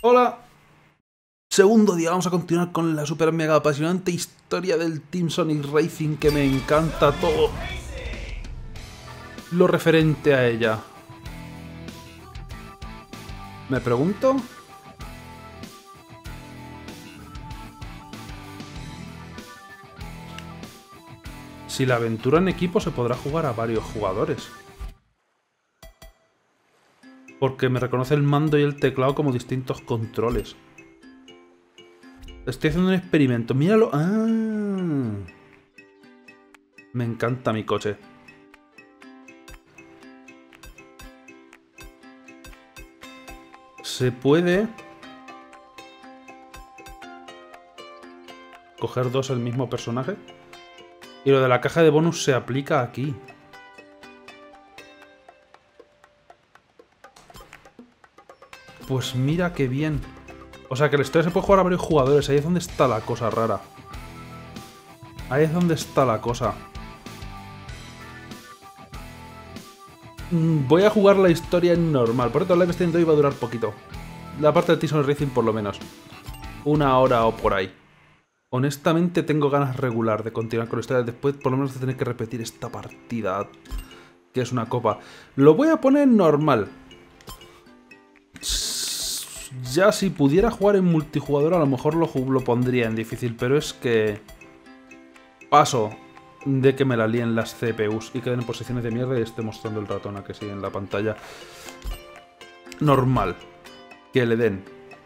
Hola. Segundo día, vamos a continuar con la super mega apasionante historia del Team Sonic Racing, que me encanta todo lo referente a ella. Me pregunto si la aventura en equipo se podrá jugar a varios jugadores, porque me reconoce el mando y el teclado como distintos controles. Estoy haciendo un experimento, míralo. ¡Ah! Me encanta mi coche. Se puede coger dos el mismo personaje. Y lo de la caja de bonus se aplica aquí. Pues mira qué bien. O sea que la historia se puede jugar a varios jugadores. Ahí es donde está la cosa rara. Ahí es donde está la cosa. Voy a jugar la historia en normal. Por esto el live stream de hoy va a durar poquito. La parte de Team Sonic Racing por lo menos. 1 hora o por ahí. Honestamente tengo ganas regular de continuar con la historia. Después por lo menos de tener que repetir esta partida, que es una copa. Lo voy a poner en normal. Ya si pudiera jugar en multijugador a lo mejor lo pondría en difícil. Pero es que paso de que me la líen las CPUs y queden en posiciones de mierda y esté mostrando el ratón a que sí en la pantalla. Normal. Que le den.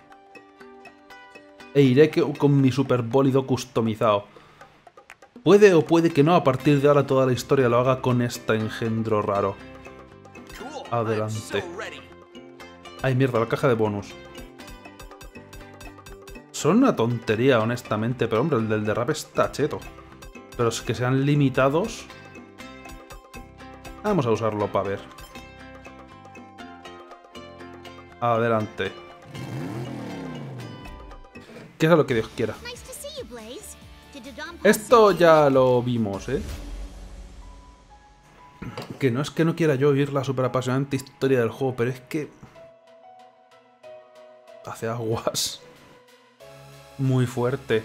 E iré con mi super bólido customizado. Puede o puede que no, a partir de ahora toda la historia lo haga con este engendro raro. Adelante. Ay, mierda, la caja de bonus. Son una tontería, honestamente, pero hombre, el del derrape está cheto. Pero es que sean limitados. Vamos a usarlo para ver. Adelante. Que sea lo que Dios quiera. Esto ya lo vimos, ¿eh? Que no es que no quiera yo oír la super apasionante historia del juego, pero es que hace aguas muy fuerte.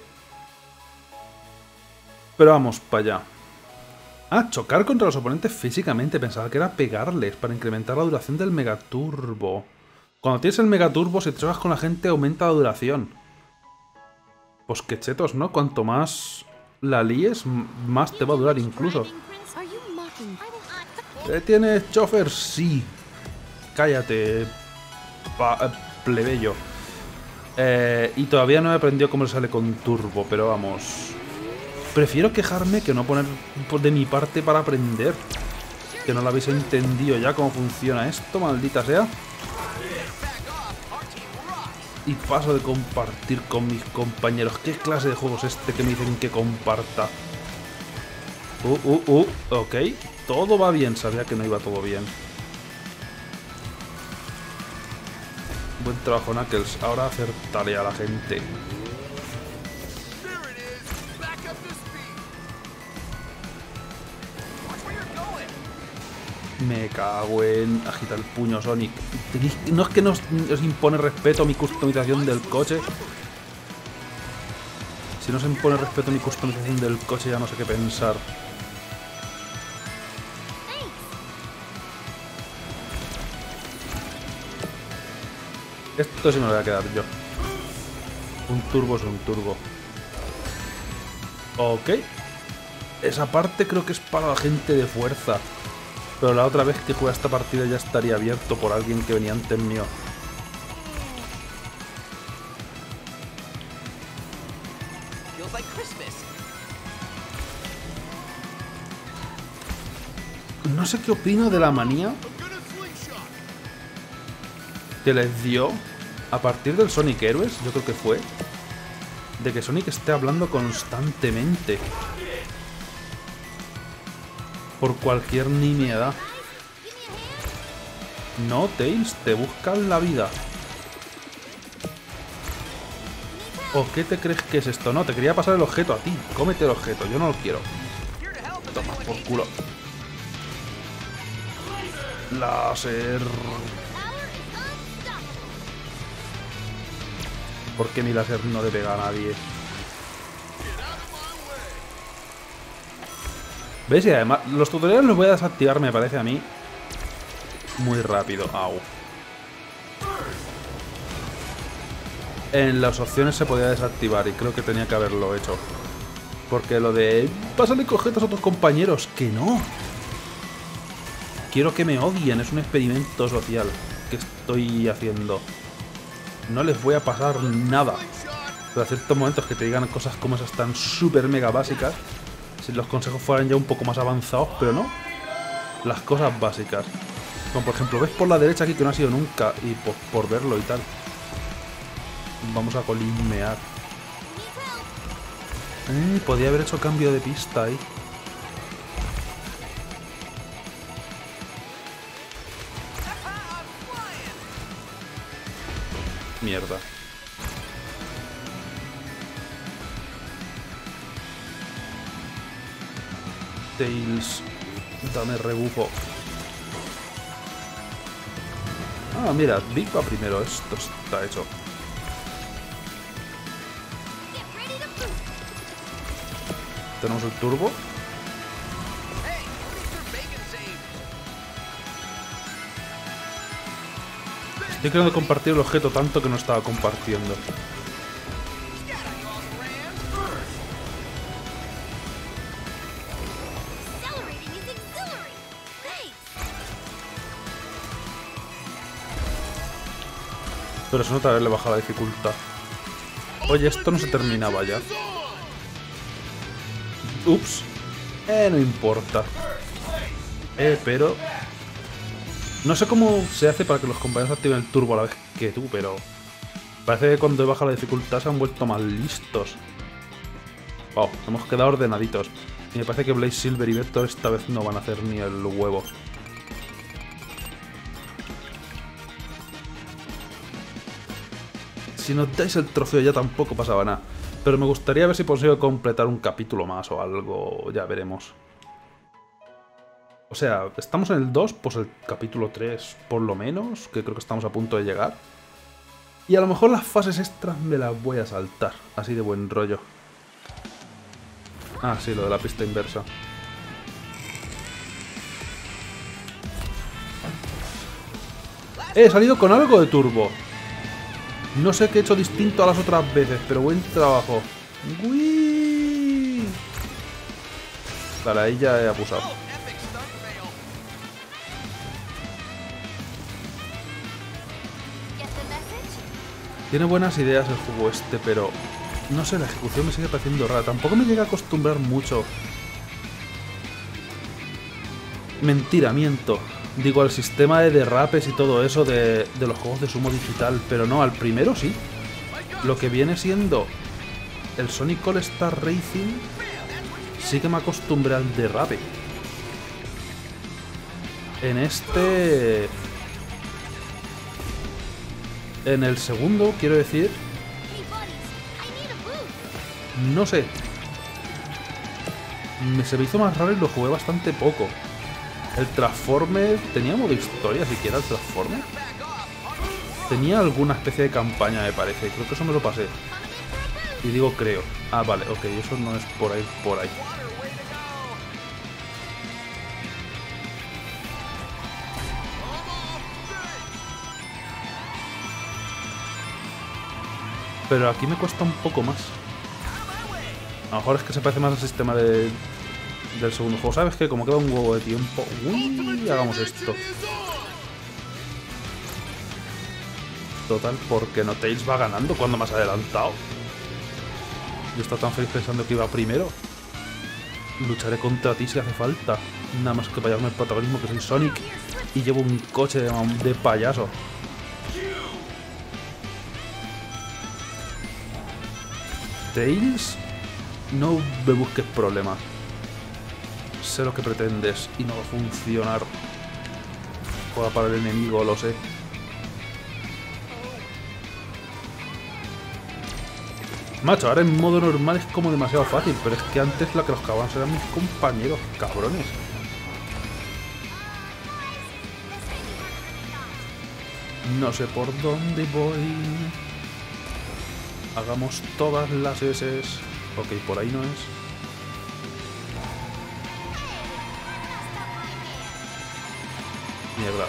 Pero vamos para allá. Ah, chocar contra los oponentes físicamente. Pensaba que era pegarles para incrementar la duración del megaturbo. Cuando tienes el megaturbo, si te chocas con la gente, aumenta la duración. Pues que chetos, ¿no? Cuanto más la líes, más te va a durar incluso. ¿Qué tienes, chofer? Sí. Cállate, plebeyo. Y todavía no he aprendido cómo se sale con turbo, pero vamos. Prefiero quejarme que no poner de mi parte para aprender. Que no lo habéis entendido ya cómo funciona esto, maldita sea. Y paso de compartir con mis compañeros. ¿Qué clase de juego es este que me dicen que comparta? Ok. Todo va bien. Sabía que no iba todo bien. Buen trabajo, Knuckles. Ahora acertaré a la gente. Me cago en... Agita el puño, Sonic. No es que os impone respeto a mi customización del coche. Si no se impone respeto a mi customización del coche, ya no sé qué pensar. Esto sí me lo voy a quedar yo. Un turbo es un turbo. Ok. Esa parte creo que es para la gente de fuerza. Pero la otra vez que jugué esta partida ya estaría abierto por alguien que venía antes mío. No sé qué opino de la manía que les dio a partir del Sonic Heroes, yo creo que fue, de que Sonic esté hablando constantemente. Por cualquier nimiedad. No, Tails, te buscan la vida. ¿O qué te crees que es esto? No, te quería pasar el objeto a ti. Cómete el objeto, yo no lo quiero. Toma por culo. Láser. por qué mi láser no le pega a nadie. ¿Ves? Y además, los tutoriales los voy a desactivar, me parece a mí, muy rápido. Au. En las opciones se podía desactivar y creo que tenía que haberlo hecho. Porque lo de... pásale cojetas a tus compañeros, que no. Quiero que me odien, es un experimento social que estoy haciendo. No les voy a pasar nada. Pero a ciertos momentos que te digan cosas como esas tan súper mega básicas, si los consejos fueran ya un poco más avanzados, pero no. Las cosas básicas. Como por ejemplo, ves por la derecha aquí que no ha sido nunca, y pues por verlo y tal. Vamos a colismear. Podía haber hecho cambio de pista ahí. Mierda. Tails, dame rebufo. Ah, mira, Big va primero. Esto está hecho. Tenemos el turbo. Estoy queriendo compartir el objeto tanto que no estaba compartiendo. Pero se nota haberle bajado la dificultad. Oye, esto no se terminaba ya. Ups. No importa. Pero... no sé cómo se hace para que los compañeros activen el turbo a la vez que tú, pero... parece que cuando he bajado la dificultad se han vuelto más listos. Wow, hemos quedado ordenaditos. Y me parece que Blaze Silver y Vector esta vez no van a hacer ni el huevo. Si nos dais el trofeo ya tampoco pasaba nada. Pero me gustaría ver si consigo completar un capítulo más o algo, ya veremos. O sea, estamos en el 2, pues el capítulo 3 por lo menos, que creo que estamos a punto de llegar. Y a lo mejor las fases extras me las voy a saltar, así de buen rollo. Ah, sí, lo de la pista inversa. He salido con algo de turbo. No sé qué he hecho distinto a las otras veces, pero buen trabajo. ¡Uy! Vale, ahí ya he abusado. Tiene buenas ideas el juego este, pero... no sé, la ejecución me sigue pareciendo rara. Tampoco me llega a acostumbrar mucho. Mentira, miento. Digo, al sistema de derrapes y todo eso de los juegos de sumo digital. Pero no, al primero sí. Lo que viene siendo el Sonic All Star Racing, sí que me acostumbré al derrape. En este... en el segundo, quiero decir... no sé. Se me hizo más raro y lo jugué bastante poco. El Transformer... ¿tenía modo historia siquiera el Transformer? Tenía alguna especie de campaña, me parece. Creo que eso me lo pasé. Y digo creo. Ah, vale, ok, eso no es por ahí, por ahí. Pero aquí me cuesta un poco más. A lo mejor es que se parece más al sistema del segundo juego. ¿Sabes qué? Como queda un huevo de tiempo... uy, hagamos esto. Total, porque no Tails va ganando cuando más adelantado. Yo estaba tan feliz pensando que iba primero. Lucharé contra ti si hace falta. Nada más que para llevarme el protagonismo, que soy Sonic. Y llevo un coche de payaso. Tails, no me busques problemas. Sé lo que pretendes y no va a funcionar. Juega para el enemigo, lo sé. Macho, ahora en modo normal es como demasiado fácil, pero es que antes la que los cagaban eran mis compañeros, cabrones. No sé por dónde voy. Hagamos todas las S. Ok, por ahí no es. Mierda.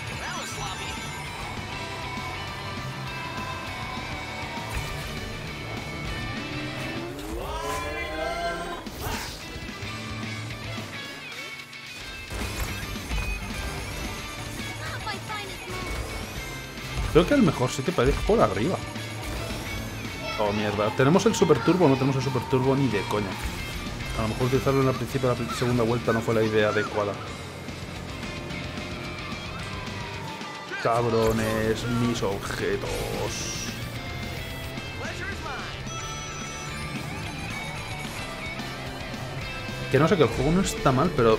Creo que el mejor sitio para ir es por arriba. Oh, mierda. ¿Tenemos el Super Turbo o no tenemos el Super Turbo ni de coña? A lo mejor utilizarlo en el principio de la segunda vuelta no fue la idea adecuada. Cabrones, mis objetos. Que no sé, que el juego no está mal, pero...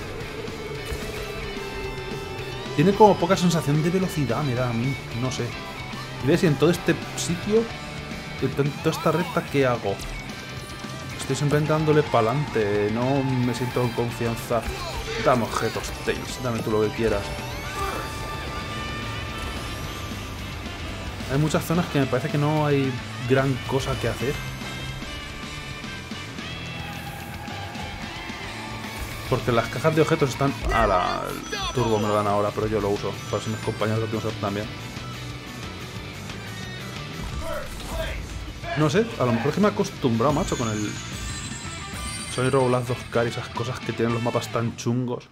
tiene como poca sensación de velocidad, me da a mí. No sé. Y ves, y en todo este sitio, en toda esta recta, ¿qué hago? Estoy siempre dándole para adelante. No me siento con confianza. Dame objetos, Tails. Dame tú lo que quieras. Hay muchas zonas que me parece que no hay gran cosa que hacer. Porque las cajas de objetos están... el turbo me lo dan ahora, pero yo lo uso. Para si mis compañeros lo quieren usar también. No sé, a lo mejor es que me he acostumbrado, macho, con el... Sonic Roboblast 2K y esas cosas que tienen los mapas tan chungos.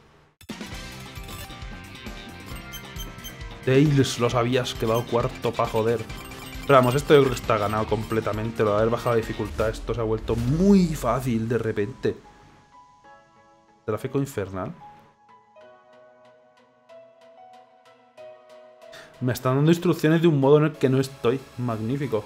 Tails, lo sabías, quedado cuarto para joder. Pero vamos, esto yo creo que está ganado completamente. Lo de haber bajado la dificultad, esto se ha vuelto muy fácil de repente. Tráfico infernal. Me están dando instrucciones de un modo en el que no estoy. Magnífico.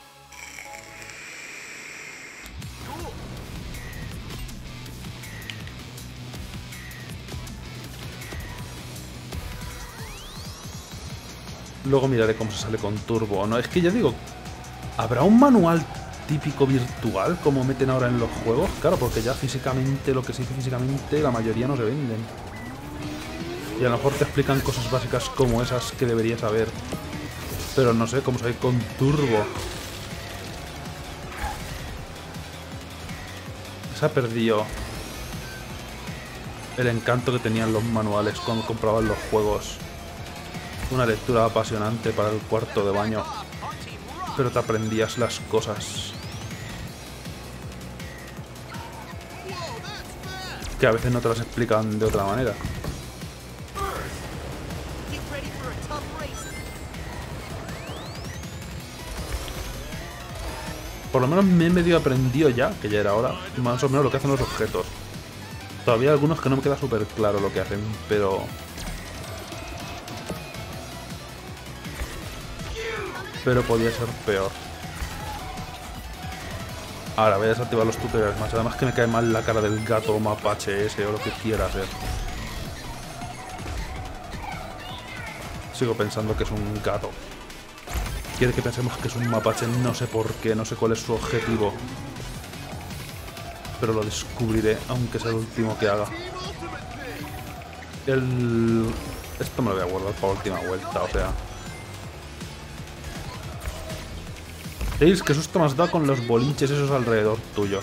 Luego miraré cómo se sale con turbo o no. Es que ya digo, ¿habrá un manual típico virtual como meten ahora en los juegos? Claro, porque ya físicamente, lo que se dice físicamente, la mayoría no se venden. Y a lo mejor te explican cosas básicas como esas que deberías saber. Pero no sé cómo salir con turbo. Se ha perdido el encanto que tenían los manuales cuando compraban los juegos. Una lectura apasionante para el cuarto de baño. Pero te aprendías las cosas. Que a veces no te las explican de otra manera. Por lo menos me he medio aprendido ya, que ya era hora, más o menos lo que hacen los objetos. Todavía hay algunos que no me queda súper claro lo que hacen, pero... podía ser peor. Ahora voy a desactivar los tutoriales más. Además que me cae mal la cara del gato mapache ese o lo que quiera ser. Sigo pensando que es un gato. Quiere que pensemos que es un mapache, no sé por qué, no sé cuál es su objetivo. Pero lo descubriré, aunque sea el último que haga. Esto me lo voy a guardar para la última vuelta, o sea... Tails, qué susto me has dado con los bolinches esos alrededor tuyo.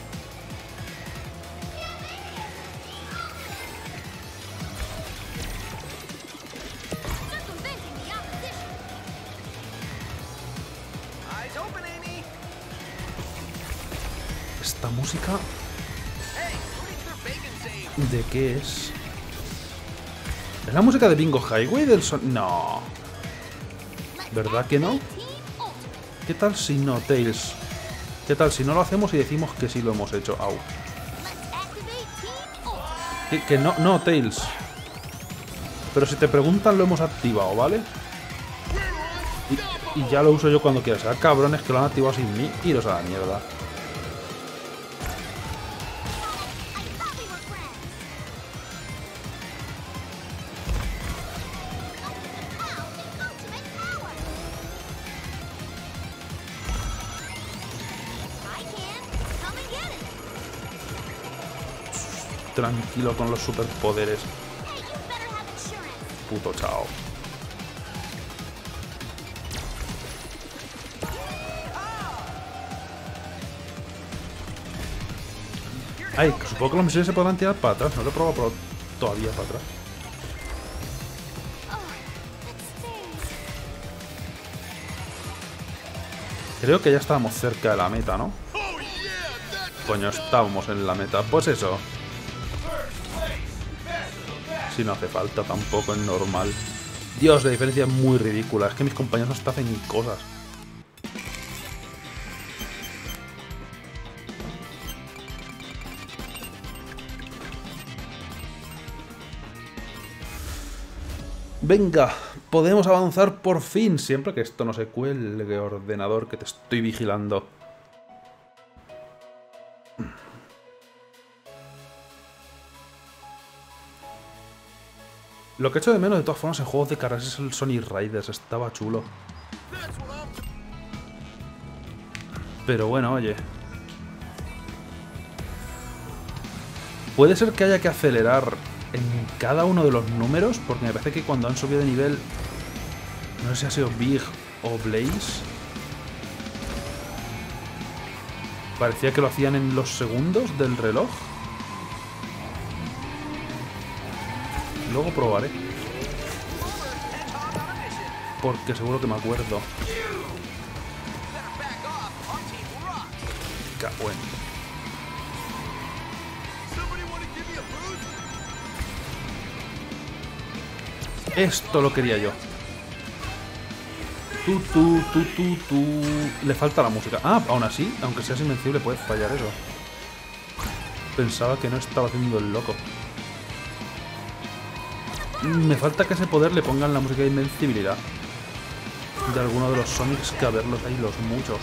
¿Esta música? ¿De qué es? ¿Es la música de Bingo Highway del son...? No. ¿Verdad que no? ¿Qué tal si no, Tails? ¿Qué tal si no lo hacemos y decimos que sí lo hemos hecho? Au. Que no, no, Tails. Pero si te preguntan lo hemos activado, ¿vale? Y ya lo uso yo cuando quiera. Será cabrones que lo han activado sin mí. Iros a la mierda. Tranquilo con los superpoderes. Puto chao. Ay, que supongo que los misiles se podrán tirar para atrás. No lo he probado todavía para atrás. Creo que ya estábamos cerca de la meta, ¿no? Coño, estábamos en la meta. Pues eso. Si no hace falta tampoco, es normal. Dios, la diferencia es muy ridícula. Es que mis compañeros hasta hacen cosas. Venga, podemos avanzar por fin. Siempre que esto no se cuelgue, ordenador, que te estoy vigilando. Lo que echo de menos de todas formas en juegos de carreras es el Sonic Riders. Estaba chulo. Pero bueno, oye. Puede ser que haya que acelerar en cada uno de los números, porque me parece que cuando han subido de nivel, no sé si ha sido Big o Blaze, parecía que lo hacían en los segundos del reloj. Luego probaré, porque seguro que me acuerdo. Bueno. Esto lo quería yo. Le falta la música. Ah, aún así, aunque seas invencible, puedes fallar eso. Pensaba que no estaba haciendo el loco. Me falta que ese poder le pongan la música de invencibilidad de alguno de los Sonics, que a verlos hay los muchos.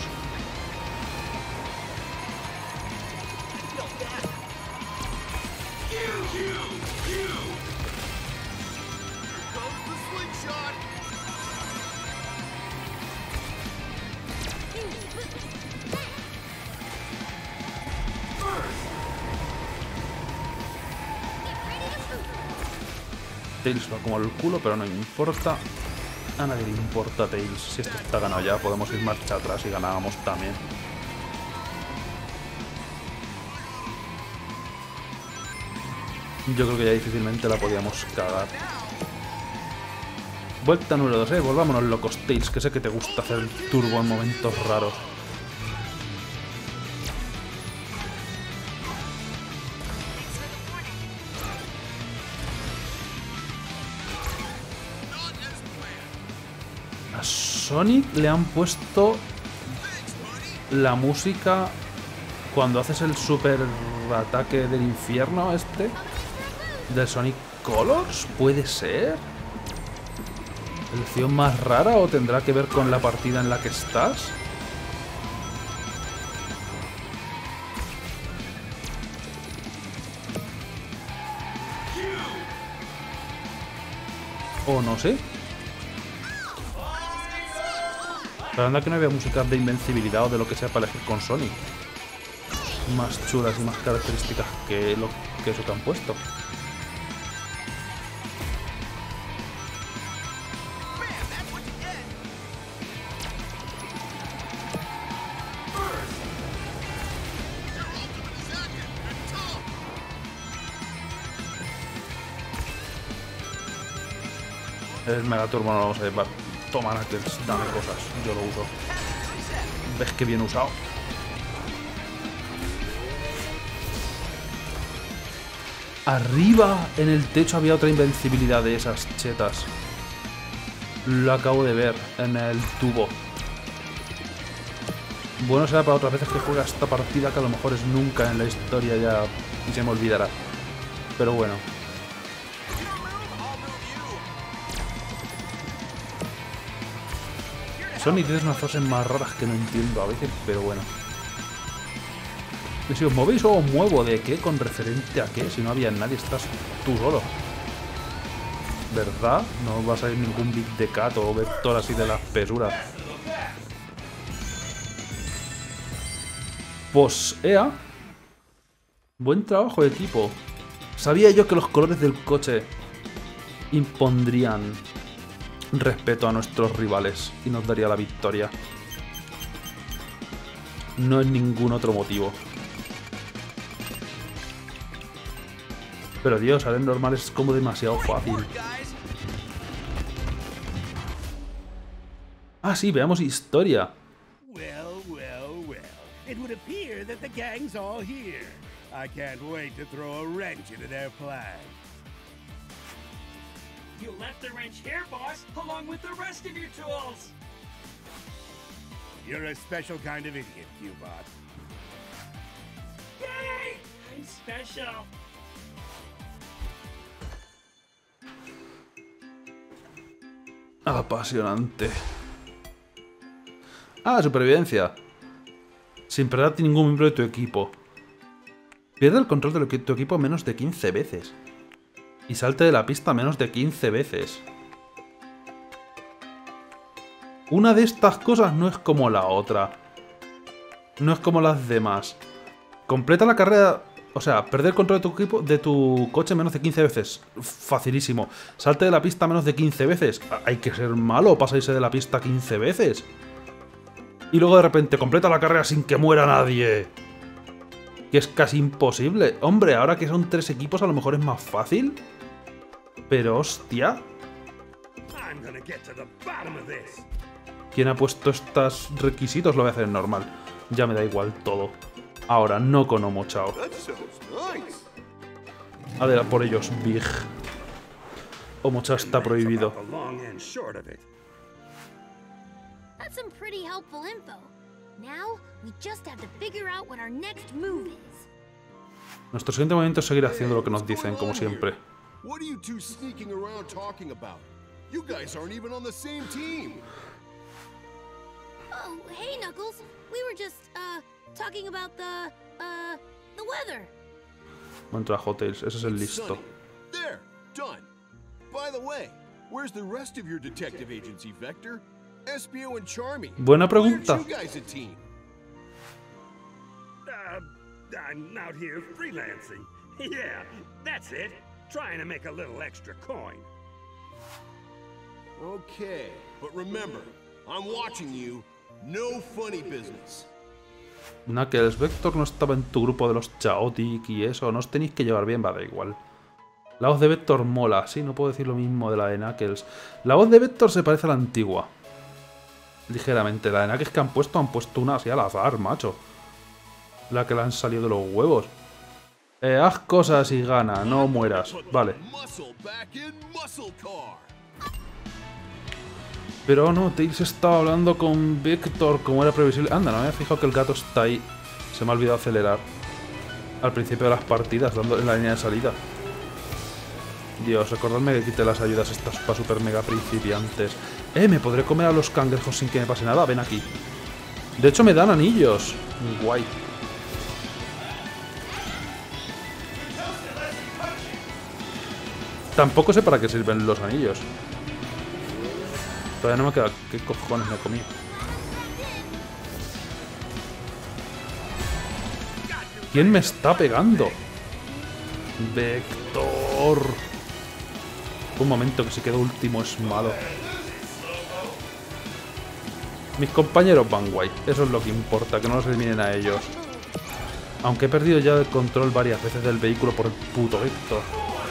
Tails va como el culo, pero no importa. A nadie le importa Tails. Si esto está ganado ya, podemos ir marcha atrás y ganábamos también. Yo creo que ya difícilmente la podíamos cagar. Vuelta número 2, volvámonos locos, Tails, que sé que te gusta hacer el turbo en momentos raros. A Sonic le han puesto la música cuando haces el super ataque del infierno este del Sonic Colors, ¿puede ser? ¿Elección más rara o tendrá que ver con la partida en la que estás? O no sé. La verdad que no había música de invencibilidad o de lo que sea para elegir con Sonic más chulas y más características que eso que han puesto. El Megaturbo no lo vamos a llevar. Toma, Knuckles, dame cosas, yo lo uso. ¿Ves qué bien usado? Arriba en el techo había otra invencibilidad de esas chetas. Lo acabo de ver en el tubo. Bueno, será para otras veces que juega esta partida, que a lo mejor es nunca en la historia ya y se me olvidará. Pero bueno. Sonic tiene unas frases más raras que no entiendo a veces, pero bueno. Y si os movéis o os muevo, ¿de qué? ¿Con referente a qué? Si no había nadie, estás tú solo. ¿Verdad? No va a salir ningún Big de Cat o Vector así de la espesura. Pues, ea. Buen trabajo, equipo. Sabía yo que los colores del coche impondrían respeto a nuestros rivales y nos daría la victoria. No es ningún otro motivo. Pero Dios, ahora en normal es como demasiado fácil. Ah, sí, veamos historia. Well, well, well. It would appear that the gang's all here. I can't wait to throw a wrench into their plan. You left the wrench here, boss, along with the rest of your tools. You're a special kind of idiot, Cubot. Yay! I'm special. Apasionante. Ah, supervivencia. Sin perder a ningún miembro de tu equipo. Pierde el control de tu equipo menos de 15 veces. Y salte de la pista menos de 15 veces. Una de estas cosas no es como la otra. No es como las demás. Completa la carrera... O sea, perder el control de tu equipo, de tu coche menos de 15 veces. Facilísimo. Salte de la pista menos de 15 veces. Hay que ser malo para salirse de la pista 15 veces. Y luego de repente completa la carrera sin que muera nadie. Que es casi imposible. Hombre, ahora que son 3 equipos a lo mejor es más fácil. Pero hostia. ¿Quién ha puesto estos requisitos? Lo voy a hacer normal. Ya me da igual todo. Ahora, no Konomo, chao. Adelante por ellos, Big. Omocha está prohibido. That's some pretty helpful info. Now, we just have to figure out what our next move is. Nuestro siguiente movimiento es seguir haciendo lo que nos dicen, como siempre. What are you two sneaking around talking about? You guys aren't even on the same team. Oh, hey, Knuckles. We were just, talking about the weather. Buen trabajo, Tails. Ese es el listo. There, done. By the way, where's the rest of your detective agency, Vector? Espio and Charmy. Buena pregunta. Why aren't you guys a team? I'm out here freelancing. Yeah, that's it. Trying to make a little extra coin. Okay, but remember, I'm watching you. No funny business. Knuckles, Vector no estaba en tu grupo de los Chaotic y eso. No os tenéis que llevar bien, va, da igual. La voz de Vector mola. Sí, no puedo decir lo mismo de la de Knuckles. La voz de Vector se parece a la antigua. Ligeramente. La de Knuckles que han puesto una así al azar, macho. La que le han salido de los huevos. Haz cosas y gana, no mueras. Vale. Pero no, Tails estaba hablando con Vector como era previsible. Anda, no me había fijado que el gato está ahí. Se me ha olvidado acelerar. Al principio de las partidas, dando en la línea de salida. Dios, recordadme que quite las ayudas estas para super mega principiantes. Me podré comer a los cangrejos sin que me pase nada. Ven aquí. De hecho, me dan anillos. Guay. Tampoco sé para qué sirven los anillos. Todavía no me queda... ¿Qué cojones me he comido? ¿Quién me está pegando? Vector. Un momento, que si quedo último es malo. Mis compañeros van guay. Eso es lo que importa, que no los eliminen a ellos. Aunque he perdido ya el control varias veces del vehículo por el puto Vector.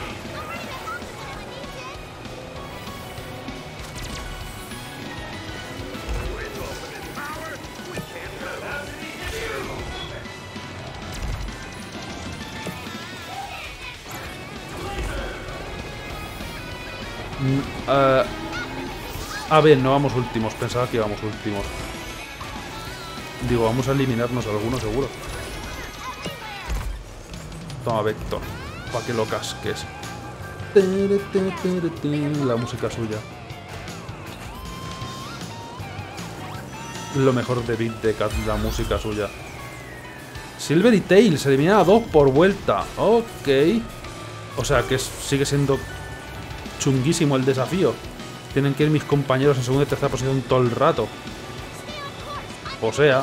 A ver, no vamos últimos. Pensaba que íbamos últimos. Digo, vamos a eliminarnos algunos seguro. Toma, Vector. Para que lo casques. La música suya. Lo mejor de Beat the Cat, la música suya. Silver y Tails, se elimina a 2 por vuelta. Ok. O sea que sigue siendo chunguísimo el desafío. Tienen que ir mis compañeros en segunda y tercera posición todo el rato. O sea...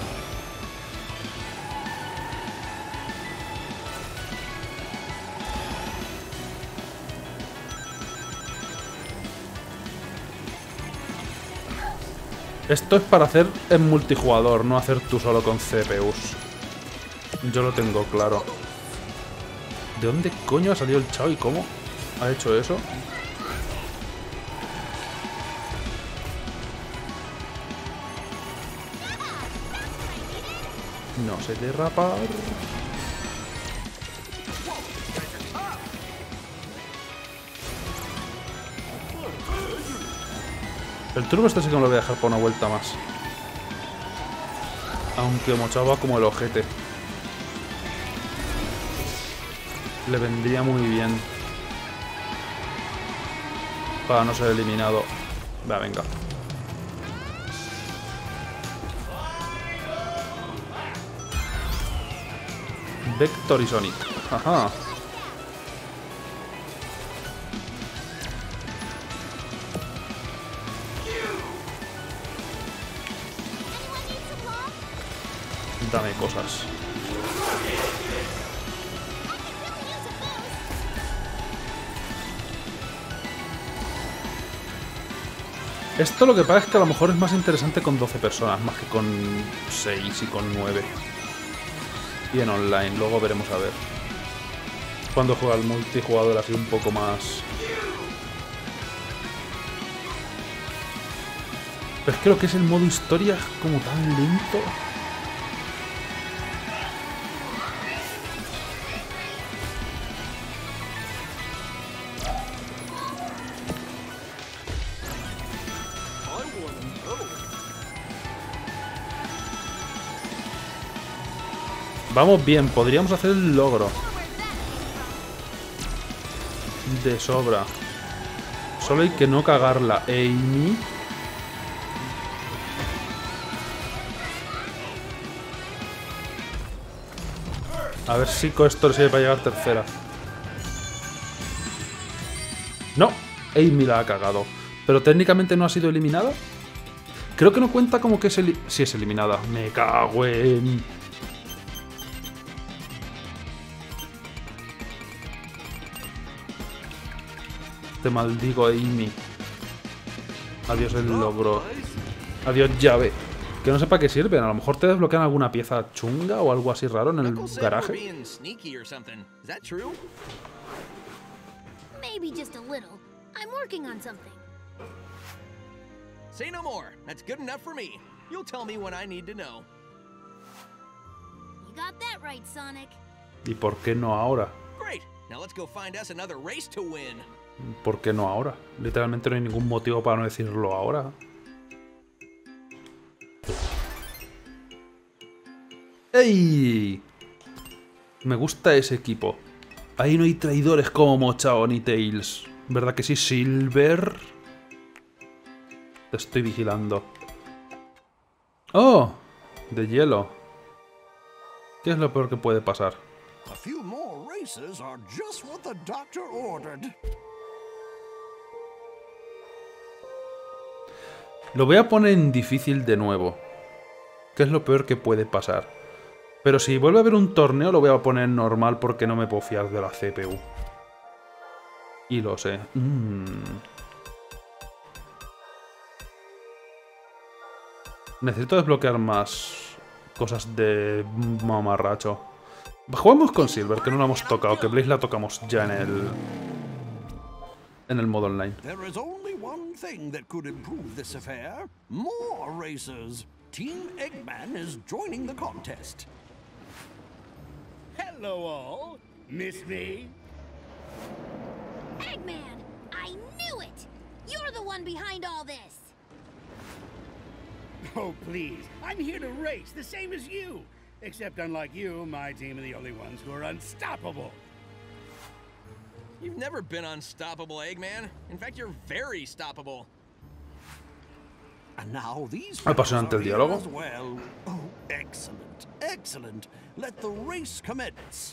Esto es para hacer en multijugador, no hacer tú solo con CPUs. Yo lo tengo claro. ¿De dónde coño ha salido el Chao y cómo ha hecho eso? No sé derrapar. El turbo este sí que me lo voy a dejar para una vuelta más. Aunque Mochao va como el ojete. Le vendría muy bien para no ser eliminado. Va, venga. Vector y Sonic. Ajá. Dame cosas. Esto lo que pasa es que a lo mejor es más interesante con 12 personas, más que con 6 y con 9. Y en online, luego veremos a ver. Cuando juega el multijugador así un poco más... Pero es que lo que es el modo historia es como tan lento. Vamos bien, podríamos hacer el logro. De sobra. Solo hay que no cagarla. Amy. A ver si con esto sirve para llegar tercera. No, Amy la ha cagado. Pero técnicamente no ha sido eliminada. Creo que no cuenta como que es sí es eliminada. Me cago en... Te maldigo, Amy. Adiós el logro. Adiós llave. Que no sé para qué sirven. A lo mejor te desbloquean alguna pieza chunga o algo así raro en el garaje. Maybe just a little. I'm working on something. Say no more. That's good enough for me. You'll tell me when I need to know. You got that right, Sonic. ¿Y por qué no ahora? Great. Now let's go find us another race to win. ¿Por qué no ahora? Literalmente no hay ningún motivo para no decirlo ahora. ¡Ey! Me gusta ese equipo. Ahí no hay traidores como Mochao ni Tails. ¿Verdad que sí, Silver? Te estoy vigilando. ¡Oh! De hielo. ¿Qué es lo peor que puede pasar? A few more races are just what the doctor ordered. Lo voy a poner en difícil de nuevo. ¿Qué es lo peor que puede pasar? Pero si vuelve a haber un torneo lo voy a poner en normal porque no me puedo fiar de la CPU. Y lo sé. Necesito desbloquear más cosas de mamarracho. Jugamos con Silver, que no la hemos tocado, que Blaze la tocamos ya en el modo online. There is only one thing that could improve this affair. More racers. Team Eggman is joining the contest. Hello, all. Miss me? Eggman! I knew it! You're the one behind all this! Oh, please. I'm here to race, the same as you. Except unlike you, my team are the only ones who are unstoppable. You've never been unstoppable, Eggman. In fact, you're very stoppable. And now these Apasionante el diálogo. as well. Oh, excellent, excellent. Let the race commence.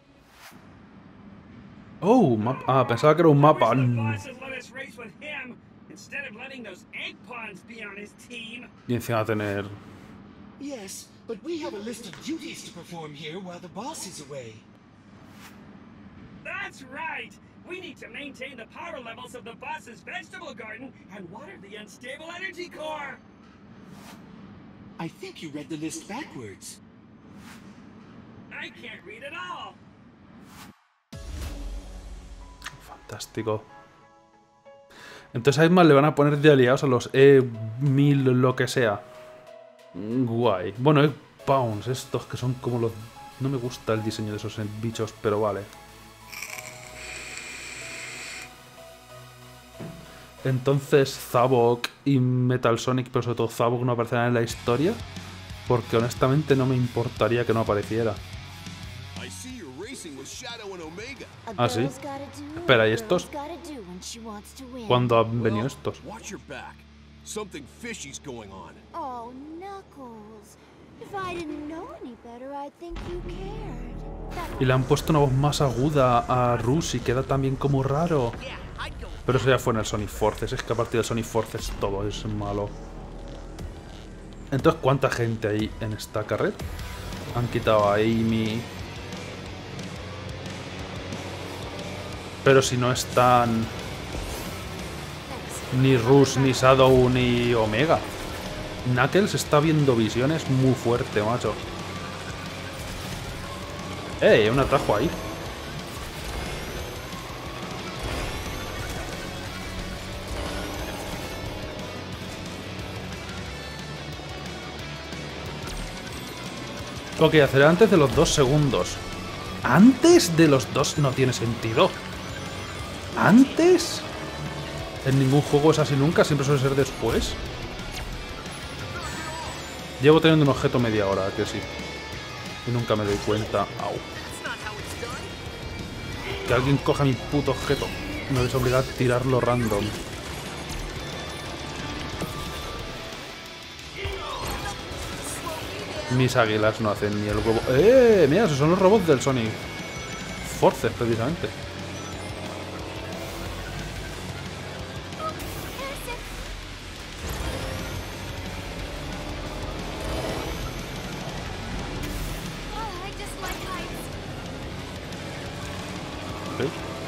Oh, pensaba que era un mapa. I wish the boss had let us race with him instead of letting those egg pawns be on his team. Y encima tener... Yes, but we have a list of duties to perform here while the boss is away. That's right. We need to maintain the power levels of the boss's vegetable garden and water the unstable energy core. I think you read the list backwards. I can't read at all. fantástico. Entonces además le van a poner de aliados a los E1000 lo que sea. Guay. Bueno, E-Pounds, estos que son como los... No me gusta el diseño de esos bichos, pero vale. Entonces Zavok y Metal Sonic, pero sobre todo Zavok, no aparecerán en la historia. Porque honestamente no me importaría que no apareciera. Ah, sí. Espera, ¿y estos? ¿Cuándo han venido estos? Oh, Knuckles. If I didn't know any better, I'd think you cared. Y le han puesto una voz más aguda a Rush y queda también como raro. Pero eso ya fue en el Sonic Forces. Es que a partir del Sonic Forces todo es malo. Entonces, ¿cuánta gente hay en esta carrera? Han quitado a Amy. Pero si no están ni Rush, ni Shadow, ni Omega. Knuckles está viendo visiones muy fuerte, macho. ¡Ey! Un atajo ahí. Ok, hacer antes de los 2 segundos. ¿Antes de los 2? No tiene sentido. ¿Antes? En ningún juego es así nunca, siempre suele ser después. Llevo teniendo un objeto media hora, que sí. Y nunca me doy cuenta. Au. Que alguien coja mi puto objeto. Me vais a obligar a tirarlo random. Mis águilas no hacen ni el huevo. ¡Eh! Mira, esos son los robots del Sonic Forces, precisamente. ¿Sí?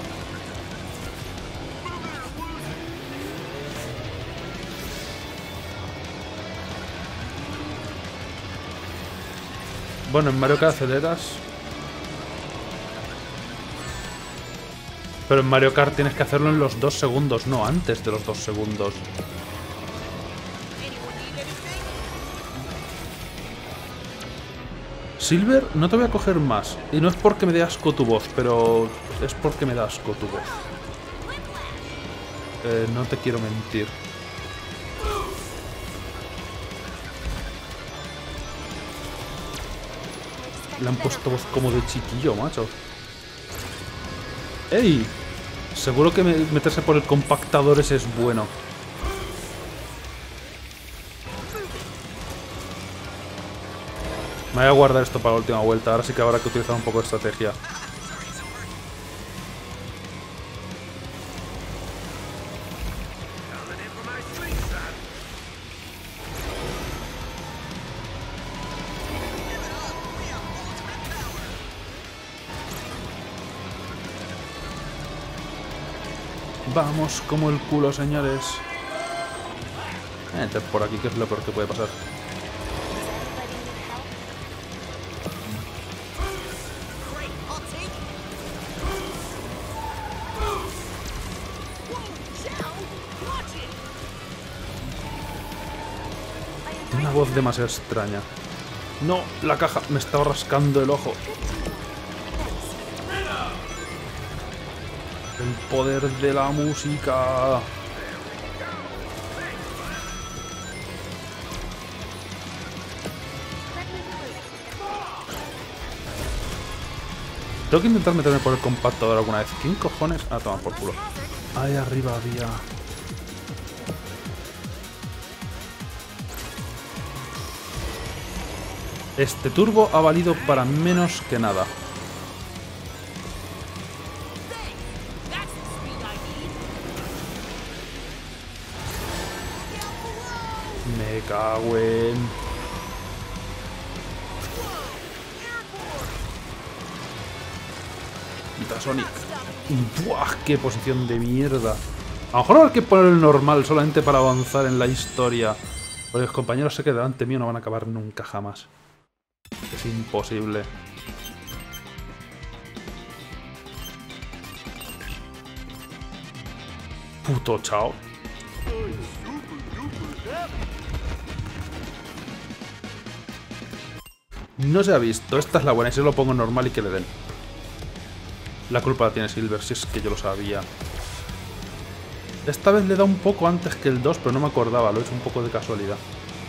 Bueno, en Mario Kart aceleras. Pero en Mario Kart tienes que hacerlo en los 2 segundos, no antes de los 2 segundos. Silver, no te voy a coger más. Y no es porque me dé asco tu voz, pero es porque me da asco tu voz. No te quiero mentir. Le han puesto voz como de chiquillo, macho. ¡Ey! Seguro que meterse por el compactador ese es bueno. Me voy a guardar esto para la última vuelta. Ahora sí que habrá que utilizar un poco de estrategia. Vamos como el culo, señores. Entrar por aquí, que es lo peor que puede pasar. Tiene una voz demasiado extraña. No, la caja me estaba rascando el ojo. El poder de la música. Tengo que intentar meterme por el compactador alguna vez. ¿Quién cojones? Ah, toma por culo. Ahí arriba había... Este turbo ha valido para menos que nada. Me cago en... Quita Sonic. ¡Buah! ¡Qué posición de mierda! A lo mejor habrá que poner el normal solamente para avanzar en la historia. Porque los compañeros sé que delante mío no van a acabar nunca jamás. Es imposible. Puto chao. No se ha visto. Esta es la buena. Y si lo pongo normal y que le den. La culpa la tiene Silver, si es que yo lo sabía. Esta vez le da un poco antes que el 2, pero no me acordaba. Lo he hecho un poco de casualidad.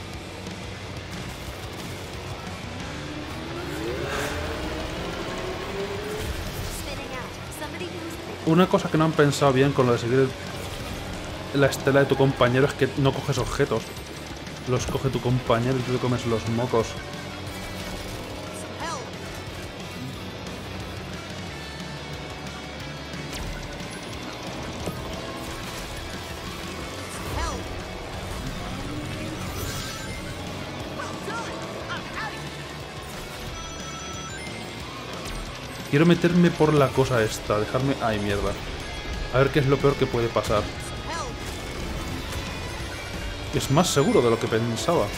Una cosa que no han pensado bien con lo de seguir la estela de tu compañero es que no coges objetos. Los coge tu compañero y tú te comes los mocos. Quiero meterme por la cosa esta, dejarme... ¡Ay, mierda! A ver qué es lo peor que puede pasar. Es más seguro de lo que pensaba.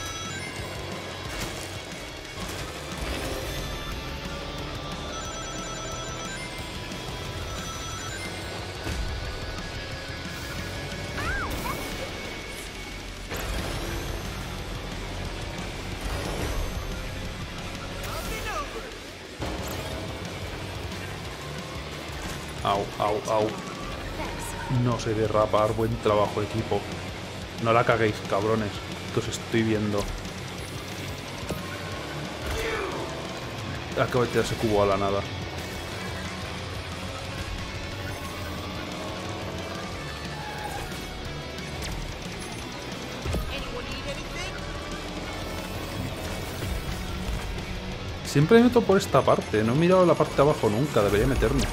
Au, au, au. No sé derrapar. Buen trabajo, equipo. No la caguéis, cabrones. Que os estoy viendo. Acabo de tirar ese cubo a la nada. Siempre me meto por esta parte. No he mirado la parte de abajo nunca. Debería meterme.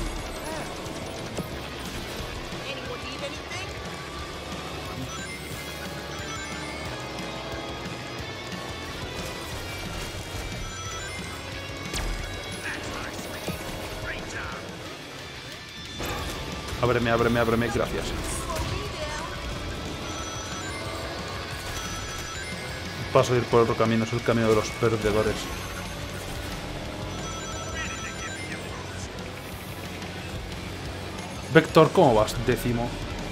Ábreme, ábreme, ábreme, gracias. Paso a ir por otro camino, es el camino de los perdedores. Vector, ¿cómo vas? 10º.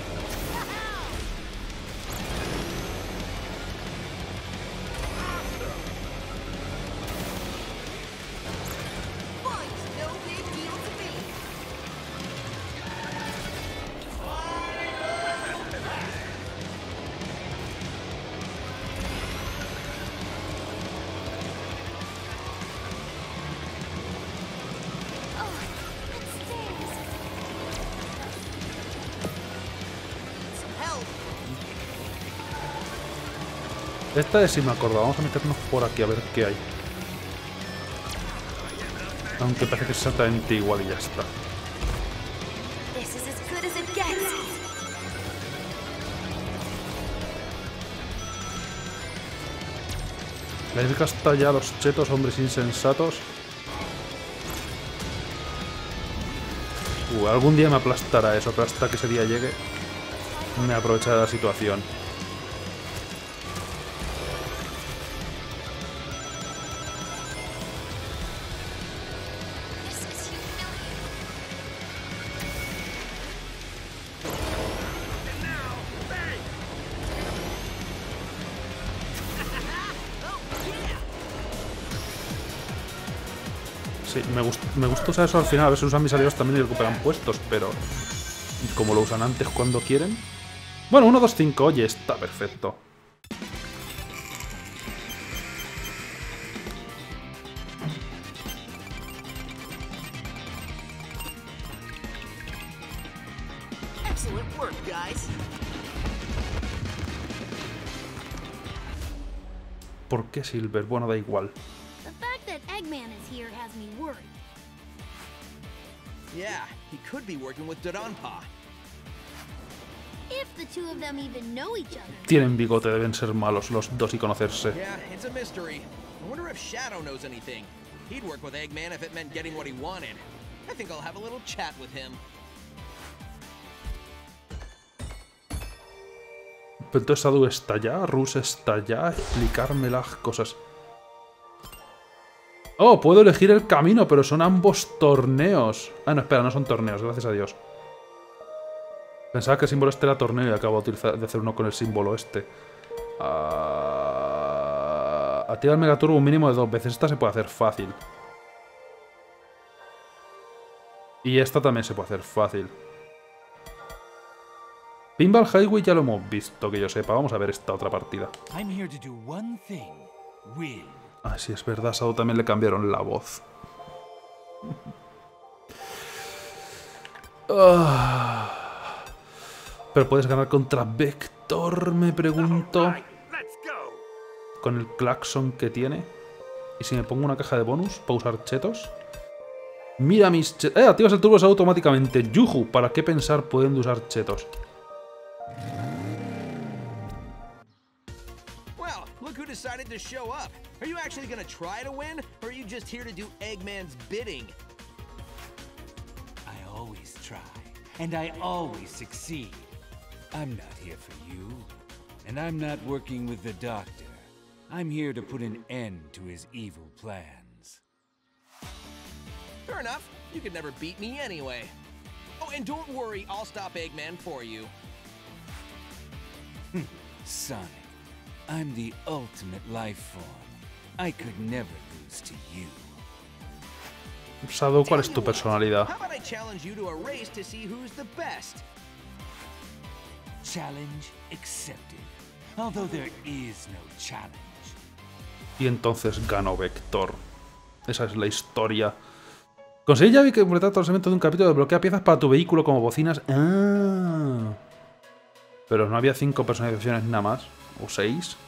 Esta es si me acuerdo. Vamos a meternos por aquí a ver qué hay. Aunque parece que es exactamente igual y ya está. ¿Le habéis gastado ya los chetos, hombres insensatos? Algún día me aplastará eso, pero hasta que ese día llegue me aprovecharé de la situación. Sí, me gusta usar eso al final, a ver si usan mis aliados también y recuperan puestos, pero como lo usan antes cuando quieren. Bueno, 1, 2, 5, oye, está perfecto. Excellent work, guys. ¿Por qué Silver? Bueno, da igual. The fact that Eggman is here has me worried. Yeah, he could be working with Dodonpaw. If the two of them even know each other. Tienen bigote, deben ser malos los dos y conocerse. Yeah, it's a mystery. I wonder if Shadow knows anything. He'd work with Eggman if it meant getting what he wanted. I think I'll have a little chat with him. Pero entonces Adu está ya, Rus está ya, explicarme las cosas. Oh, puedo elegir el camino, pero son ambos torneos. Ah, no, espera, no son torneos, gracias a Dios. Pensaba que el símbolo este era torneo y acabo de hacer uno con el símbolo este. Activa el Megaturbo un mínimo de 2 veces. Esta se puede hacer fácil. Y esta también se puede hacer fácil. Pinball Highway ya lo hemos visto, que yo sepa. Vamos a ver esta otra partida. I'm here to do one thing. Win. Ah, sí, es verdad. A Shadow también le cambiaron la voz. Pero puedes ganar contra Vector, me pregunto. Con el claxon que tiene. ¿Y si me pongo una caja de bonus para usar chetos? Mira mis chetos. Activas el turbo automáticamente. Yuju, ¿para qué pensar pudiendo usar chetos? Well, look who decided to show up. Are you actually gonna try to win, or are you just here to do Eggman's bidding? I always try, and I always succeed. I'm not here for you, and I'm not working with the Doctor. I'm here to put an end to his evil plans. Fair enough. You could never beat me anyway. Oh, and don't worry, I'll stop Eggman for you. Sonic, I'm the ultimate life form. I could never lose to you. Shadow, ¿cuál es tu personalidad? How about I challenge you to a race to see who's the best? Challenge accepted. Although there is no challenge. Y entonces ganó Vector. Esa es la historia. Conseguí ya que completar todos los elementos de un capítulo. Desbloquea piezas para tu vehículo como bocinas. Ah. Pero no había 5 personalizaciones nada más. ¿O 6?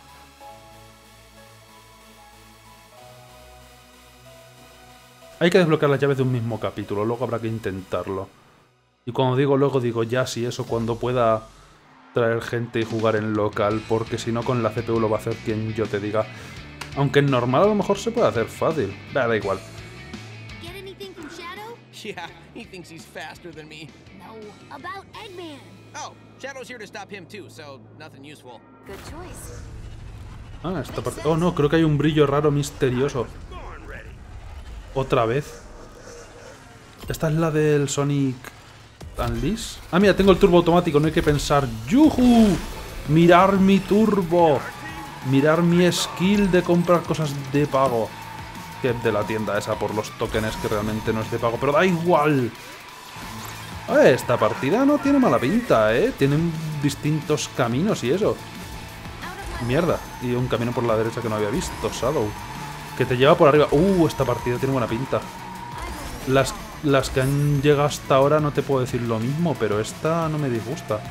Hay que desbloquear las llaves de un mismo capítulo. Luego habrá que intentarlo. Y cuando digo luego, digo ya si eso cuando pueda traer gente y jugar en local. Porque si no con la CPU lo va a hacer quien yo te diga. Aunque en normal a lo mejor se puede hacer fácil. Da igual. Get anything from Shadow? Yeah, he thinks he's faster than me. No, about Eggman. Oh, Shadow's here to stop him too, so nothing useful. Good choice. Ah, esta parte... Oh no, creo que hay un brillo raro misterioso. Otra vez. Esta es la del Sonic Unleashed. Ah, mira, tengo el turbo automático, no hay que pensar. ¡Yujú! Mirar mi turbo. Mirar mi skill de comprar cosas de pago. Que es de la tienda esa por los tokens, que realmente no es de pago, pero da igual. Esta partida no tiene mala pinta, ¿eh? Tienen distintos caminos y eso. Mierda. Y un camino por la derecha que no había visto, Shadow. Que te lleva por arriba. Esta partida tiene buena pinta. Las que han llegado hasta ahora no te puedo decir lo mismo, pero esta no me disgusta.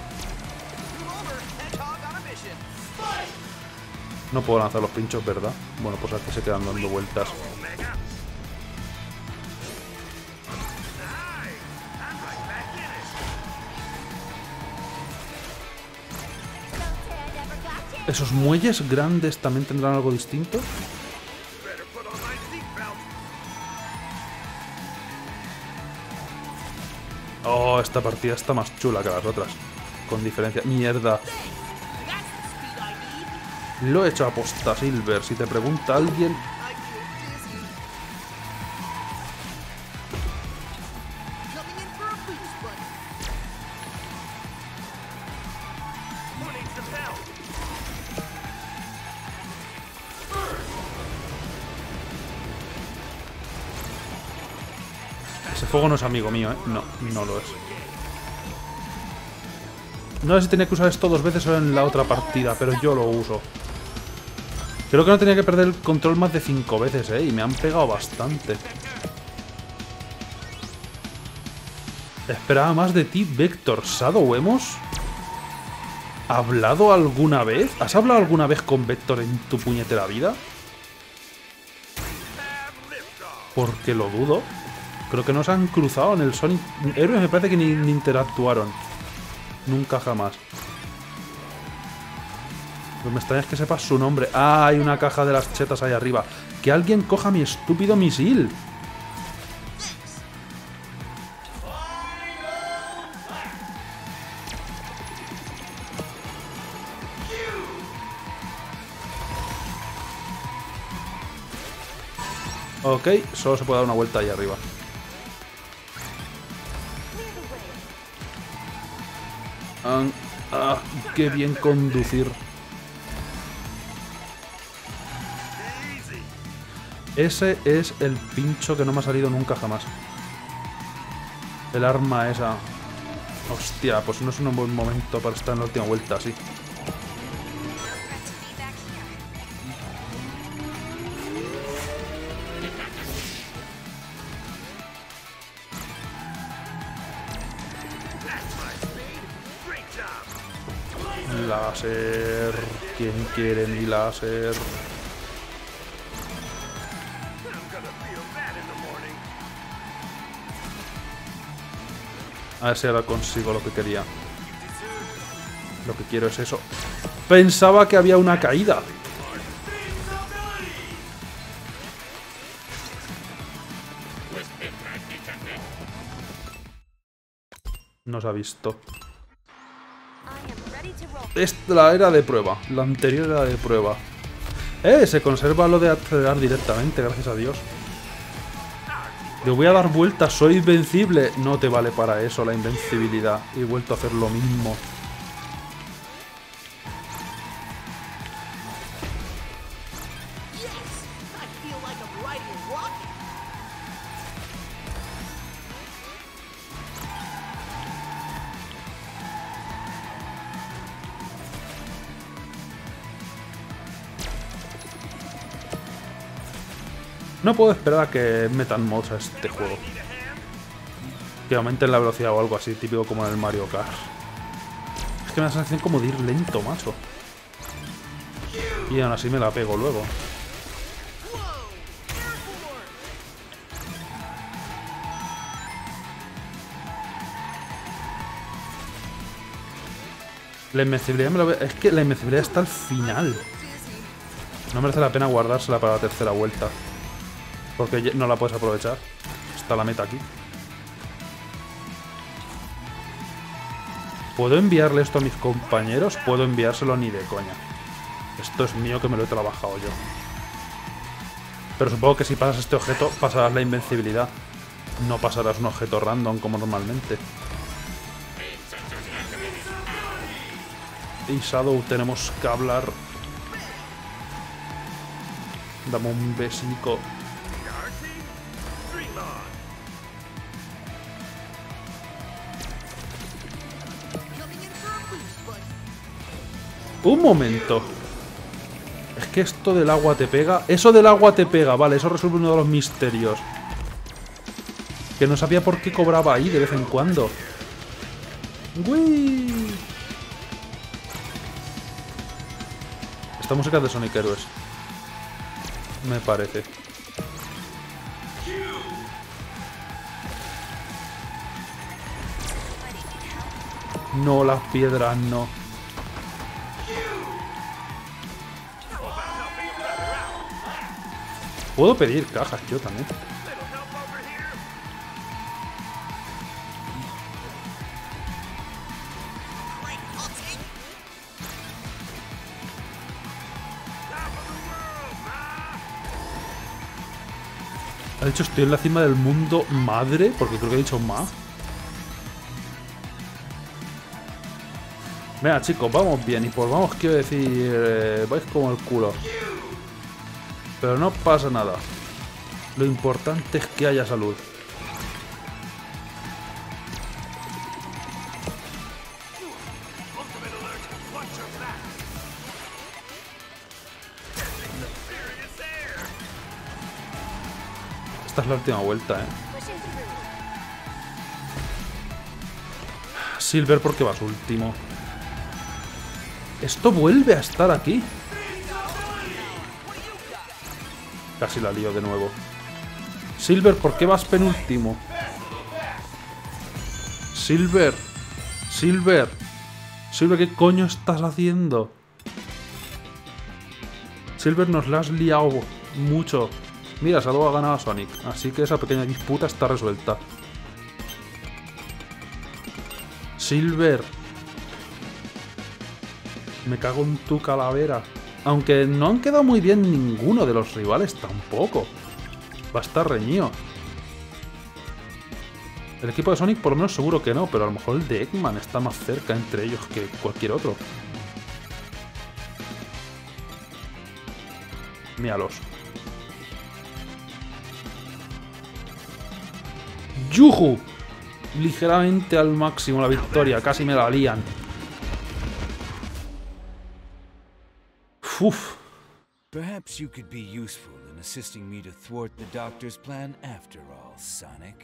No puedo lanzar los pinchos, ¿verdad? Bueno, pues aquí se quedan dando vueltas. ¿Esos muelles grandes también tendrán algo distinto? Oh, esta partida está más chula que las otras. Con diferencia. ¡Mierda! Lo he hecho a posta, Silver. Si te pregunta alguien... Ese fuego no es amigo mío, ¿eh? No, no lo es. No sé si tenía que usar esto 2 veces o en la otra partida, pero yo lo uso. Creo que no tenía que perder el control más de 5 veces, ¿eh? Y me han pegado bastante. Esperaba más de ti, Vector. Shadow, ¿hemos hablado alguna vez? ¿Has hablado alguna vez con Vector en tu puñetera vida? Porque lo dudo. Creo que no se han cruzado en el Sonic Heroes. Me parece que ni interactuaron. Nunca jamás. Lo que me extraña es que sepas su nombre. Ah, hay una caja de las chetas ahí arriba. Que alguien coja mi estúpido misil. Ok, solo se puede dar una vuelta ahí arriba. plan... ¡Ah! ¡Qué bien conducir! Ese es el pincho que no me ha salido nunca jamás. El arma esa. Hostia, pues no es un buen momento para estar en la última vuelta así. Láser. ¿Quién quiere mi láser? A ver si ahora consigo lo que quería. Lo que quiero es eso. Pensaba que había una caída. No se ha visto. Esta era de prueba. La anterior era de prueba. Se conserva lo de acelerar directamente, gracias a Dios. Le voy a dar vueltas, soy invencible. No te vale para eso la invencibilidad. He vuelto a hacer lo mismo. No puedo esperar a que metan mods a este juego. Que aumenten la velocidad o algo así, típico como en el Mario Kart. Es que me da la sensación como de ir lento, macho. Y aún así me la pego luego. La invencibilidad me lo ve... Es que la invencibilidad está al final. No merece la pena guardársela para la tercera vuelta. Porque no la puedes aprovechar. Está la meta aquí. ¿Puedo enviarle esto a mis compañeros? Puedo enviárselo ni de coña. Esto es mío, que me lo he trabajado yo. Pero supongo que si pasas este objeto, pasarás la invencibilidad. No pasarás un objeto random como normalmente. Y Shadow, tenemos que hablar. Dame un besico. Un momento. Es que esto del agua te pega. Eso del agua te pega, vale, eso resuelve uno de los misterios. Que no sabía por qué cobraba ahí de vez en cuando. ¡Uy! Esta música es de Sonic Heroes. Me parece. No, las piedras no. Puedo pedir cajas yo también. Ha dicho estoy en la cima del mundo madre, porque creo que he dicho ma. Venga chicos, vamos bien. Y por vamos quiero decir, vais como el culo. Pero no pasa nada. Lo importante es que haya salud. Esta es la última vuelta, ¿eh? Silver porque vas último. Esto vuelve a estar aquí. Casi la lío de nuevo. Silver, ¿por qué vas penúltimo? Silver. Silver. Silver, ¿qué coño estás haciendo? Silver, nos la has liado mucho. Mira, Shadow ha ganado a Sonic. Así que esa pequeña disputa está resuelta. Silver. Me cago en tu calavera. Aunque no han quedado muy bien ninguno de los rivales tampoco. Va a estar reñido. El equipo de Sonic por lo menos seguro que no, pero a lo mejor el de Eggman está más cerca entre ellos que cualquier otro. Míralos. ¡Yujú! Ligeramente al máximo la victoria, casi me la lían. Uf. Perhaps you could be useful in assisting me to thwart the Doctor's plan after all, Sonic.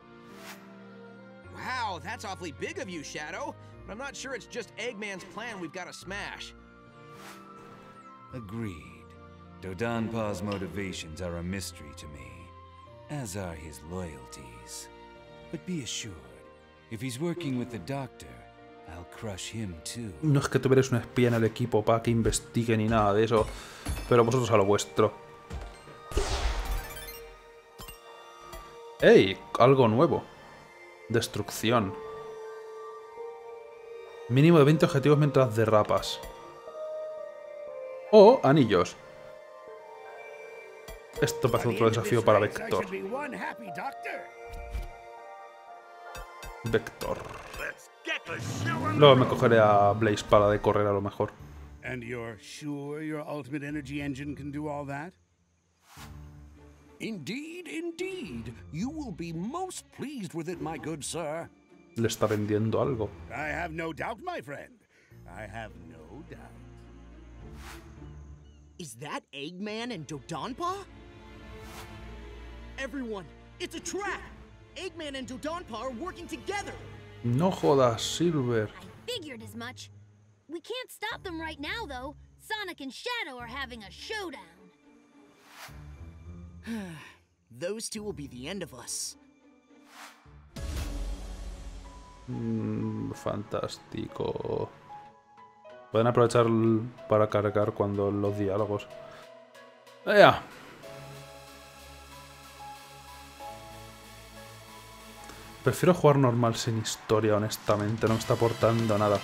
Wow, that's awfully big of you, Shadow. But I'm not sure it's just Eggman's plan we've got to smash. Agreed. Dodonpaw's motivations are a mystery to me, as are his loyalties. But be assured, if he's working with the Doctor, I'll crush him too. No es que tuvierais un espía en el equipo para que investigue ni nada de eso, pero vosotros a lo vuestro. ¡Ey! Algo nuevo. Destrucción. Mínimo de 20 objetivos mientras derrapas. O anillos. Esto parece otro desafío para Vector. Vector. Luego me cogeré a Blaze para de correr a lo mejor. And you're sure your ultimate energy engine can do all that? Indeed, indeed. You will be most pleased with it, my good sir. Le está vendiendo algo. I have no doubt, my friend. I have no doubt. Is that Eggman and Dodonpaw? Everyone, it's a trap! Eggman and Dodonpaw are working together! No jodas, Silver. I figured as much. We can't stop them right now, though. Sonic and Shadow are having a showdown. Those two will be the end of us. Fantástico. Pueden aprovechar para cargar cuando los diálogos. ¡Ea! Prefiero jugar normal sin historia, honestamente. No me está aportando nada.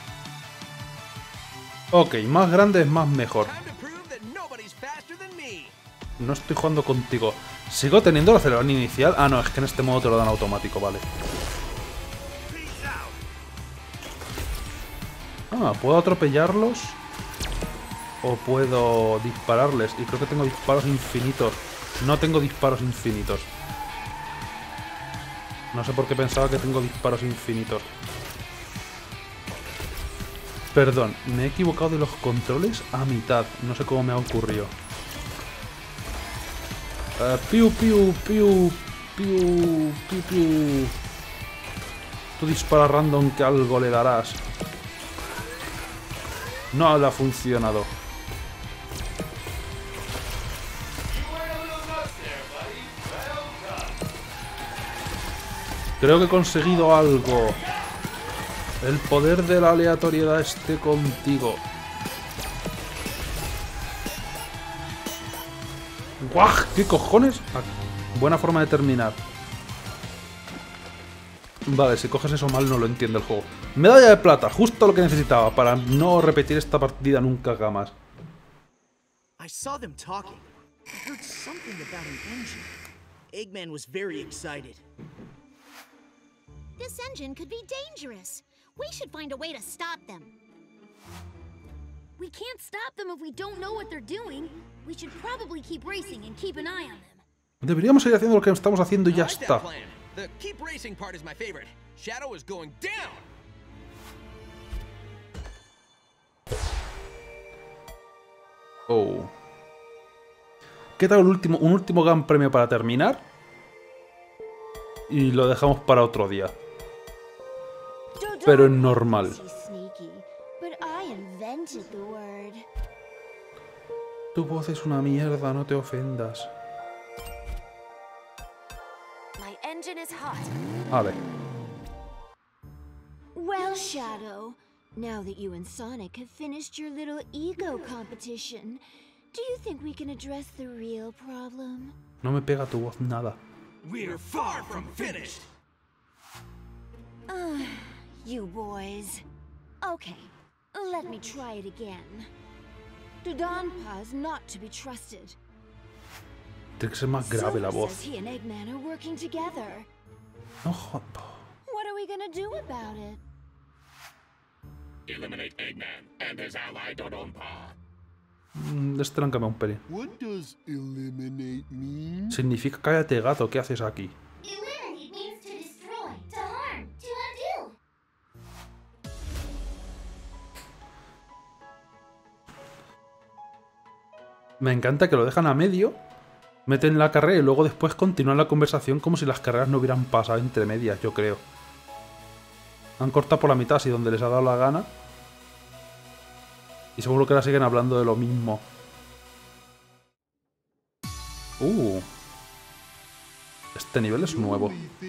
Ok, más grande es más mejor. No estoy jugando contigo. ¿Sigo teniendo el acelerador inicial? Ah, no, es que en este modo te lo dan automático, vale. Ah, ¿puedo atropellarlos? ¿O puedo dispararles? Y creo que tengo disparos infinitos. No tengo disparos infinitos. No sé por qué pensaba que tengo disparos infinitos. Perdón, me he equivocado de los controles a mitad. No sé cómo me ha ocurrido. Piu, piu, piu, piu, piu, piu. Tú dispara random que algo le darás. No le ha funcionado. Creo que he conseguido algo. El poder de la aleatoriedad esté contigo. ¡Guau! ¿Qué cojones? Buena forma de terminar. Vale, si coges eso mal no lo entiende el juego. Medalla de plata, justo lo que necesitaba para no repetir esta partida nunca jamás. I saw them talking. I heard something about an engine. Eggman was very excited. This engine could be dangerous. We should find a way to stop them. We can't stop them if we don't know what they're doing. We should probably keep racing and keep an eye on them. Deberíamos seguir haciendo lo que estamos haciendo y ya está. The keep racing part is my favorite. Shadow is going down. Oh. ¿Qué tal un último gran premio para terminar? Y lo dejamos para otro día. Pero en normal. Tu voz es una mierda, no te ofendas. Vale. Well, Shadow, now that you and Sonic have finished your little ego competition, do you think we can address the real problem? No me pega tu voz nada. We're far from finished. You boys. Okay, let me try it again. Dodonpaw's not to be trusted. Tiene que ser más grave la voz. He and Eggman are working together. No, joder. What are we gonna do about it? Eliminate Eggman and his ally Dodonpa. Este lo han cambiado un pelín. What does eliminate mean? Significa cállate gato, ¿qué haces aquí? Eliminate means to destroy, to harm, to undo. Me encanta que lo dejan a medio, meten la carrera y luego después continúan la conversación como si las carreras no hubieran pasado entre medias, yo creo. Han cortado por la mitad, así donde les ha dado la gana. Y seguro que ahora siguen hablando de lo mismo. Este nivel es nuevo.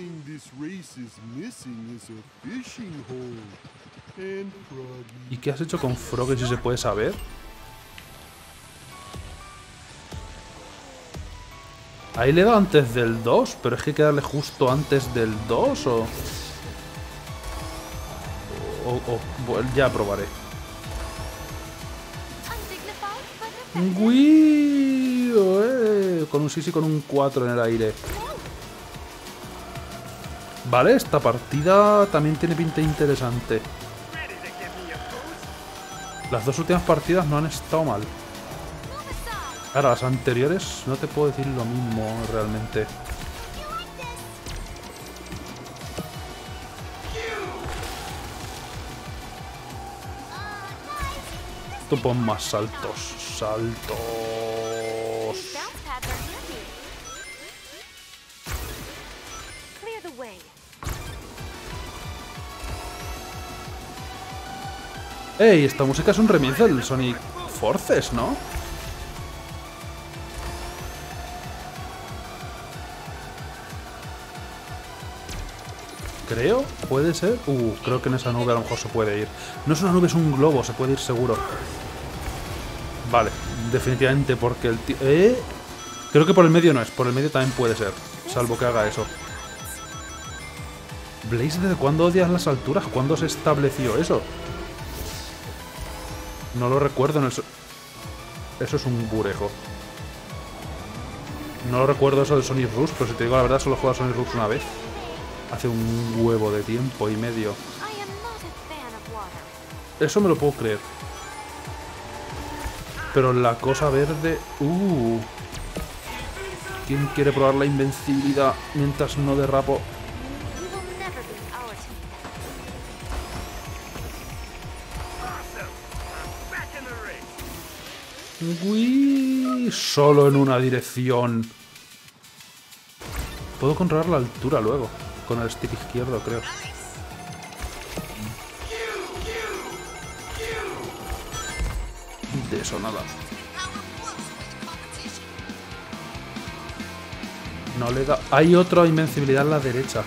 ¿Y qué has hecho con Froggy, si se puede saber? Ahí le he dado antes del 2, pero es que hay que darle justo antes del 2 o bueno, ya probaré. Con un 6 y con un 4 en el aire. Vale, esta partida también tiene pinta interesante. Las dos últimas partidas no han estado mal. Ahora, las anteriores no te puedo decir lo mismo realmente. Tú pon más saltos. Saltos. ¡Ey! Esta música es un remix del Sonic Forces, ¿no? Creo, puede ser. Creo que en esa nube a lo mejor se puede ir. No es una nube, es un globo, se puede ir seguro. Vale, definitivamente porque el tío... Creo que por el medio no es, por el medio también puede ser. Salvo que haga eso. Blaze, ¿desde cuándo odias las alturas? ¿Cuándo se estableció eso? No lo recuerdo en el... Eso es un burejo. No lo recuerdo eso del Sonic Rush, pero si te digo la verdad, solo he jugado Sonic Rush una vez. Hace un huevo de tiempo y medio. Eso me lo puedo creer. Pero la cosa verde... ¿Quién quiere probar la invencibilidad mientras no derrapo? Uy, solo en una dirección. Puedo controlar la altura luego. Con el stick izquierdo, creo. De eso nada. No le da... Hay otra invencibilidad a la derecha.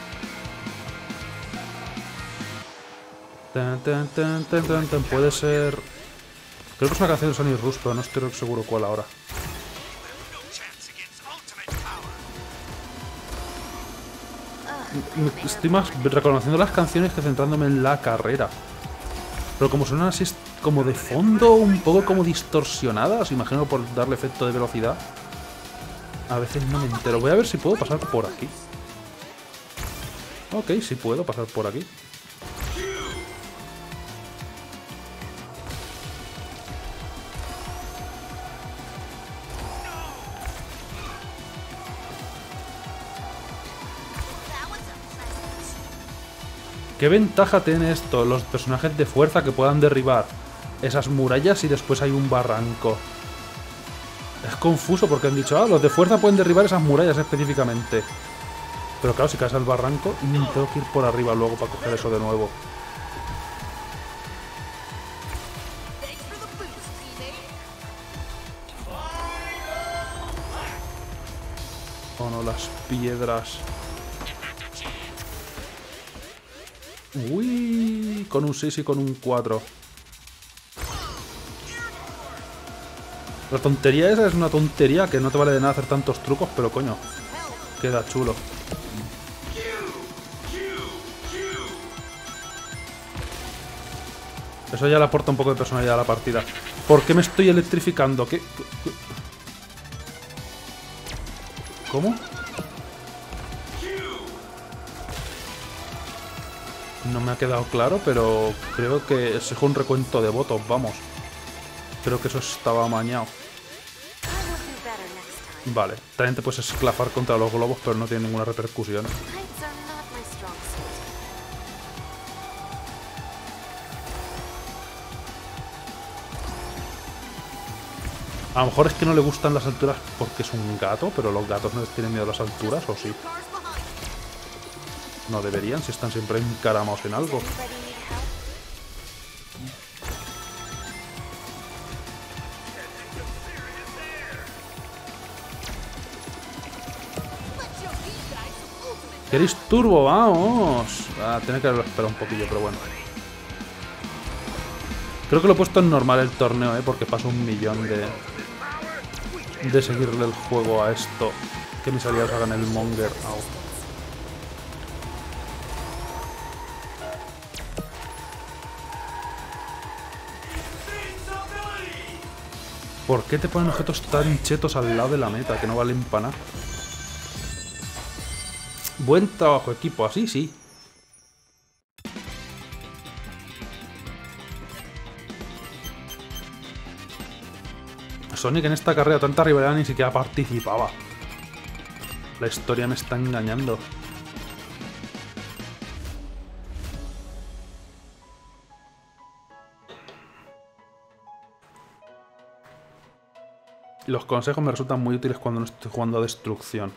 Puede ser... Creo que es una canción de Sonic Rush, pero no estoy seguro cuál ahora. Estoy más reconociendo las canciones que centrándome en la carrera. Pero como suenan así como de fondo, un poco como distorsionadas, imagino por darle efecto de velocidad. A veces no me entero. Voy a ver si puedo pasar por aquí. Ok, sí puedo pasar por aquí. ¿Qué ventaja tiene esto? Los personajes de fuerza que puedan derribar esas murallas y después hay un barranco. Es confuso porque han dicho, los de fuerza pueden derribar esas murallas específicamente. Pero claro, si caes al barranco, tengo que ir por arriba luego para coger eso de nuevo. Oh no, las piedras. Uy, con un 6 y con un 4. La tontería esa es una tontería que no te vale de nada hacer tantos trucos, pero coño, queda chulo. Eso ya le aporta un poco de personalidad a la partida. ¿Por qué me estoy electrificando? ¿Qué? ¿Cómo? No me ha quedado claro, pero creo que es un recuento de votos, vamos. Creo que eso estaba amañado. Vale, también te puedes esclafar contra los globos, pero no tiene ninguna repercusión. A lo mejor es que no le gustan las alturas porque es un gato, pero los gatos no les tienen miedo a las alturas, ¿o sí? No deberían, si están siempre encaramados en algo. ¿Queréis turbo? ¡Vamos! Ah, tiene que haberlo esperado un poquillo, pero bueno. Creo que lo he puesto en normal el torneo, porque paso un millón de seguirle el juego a esto. Que mis aliados hagan el monger. Au. ¿Por qué te ponen objetos tan chetos al lado de la meta que no valen para nada? Buen trabajo, equipo, así sí. Sonic en esta carrera, tanta rivalidad, ni siquiera participaba. La historia me está engañando. Los consejos me resultan muy útiles cuando no estoy jugando a destrucción.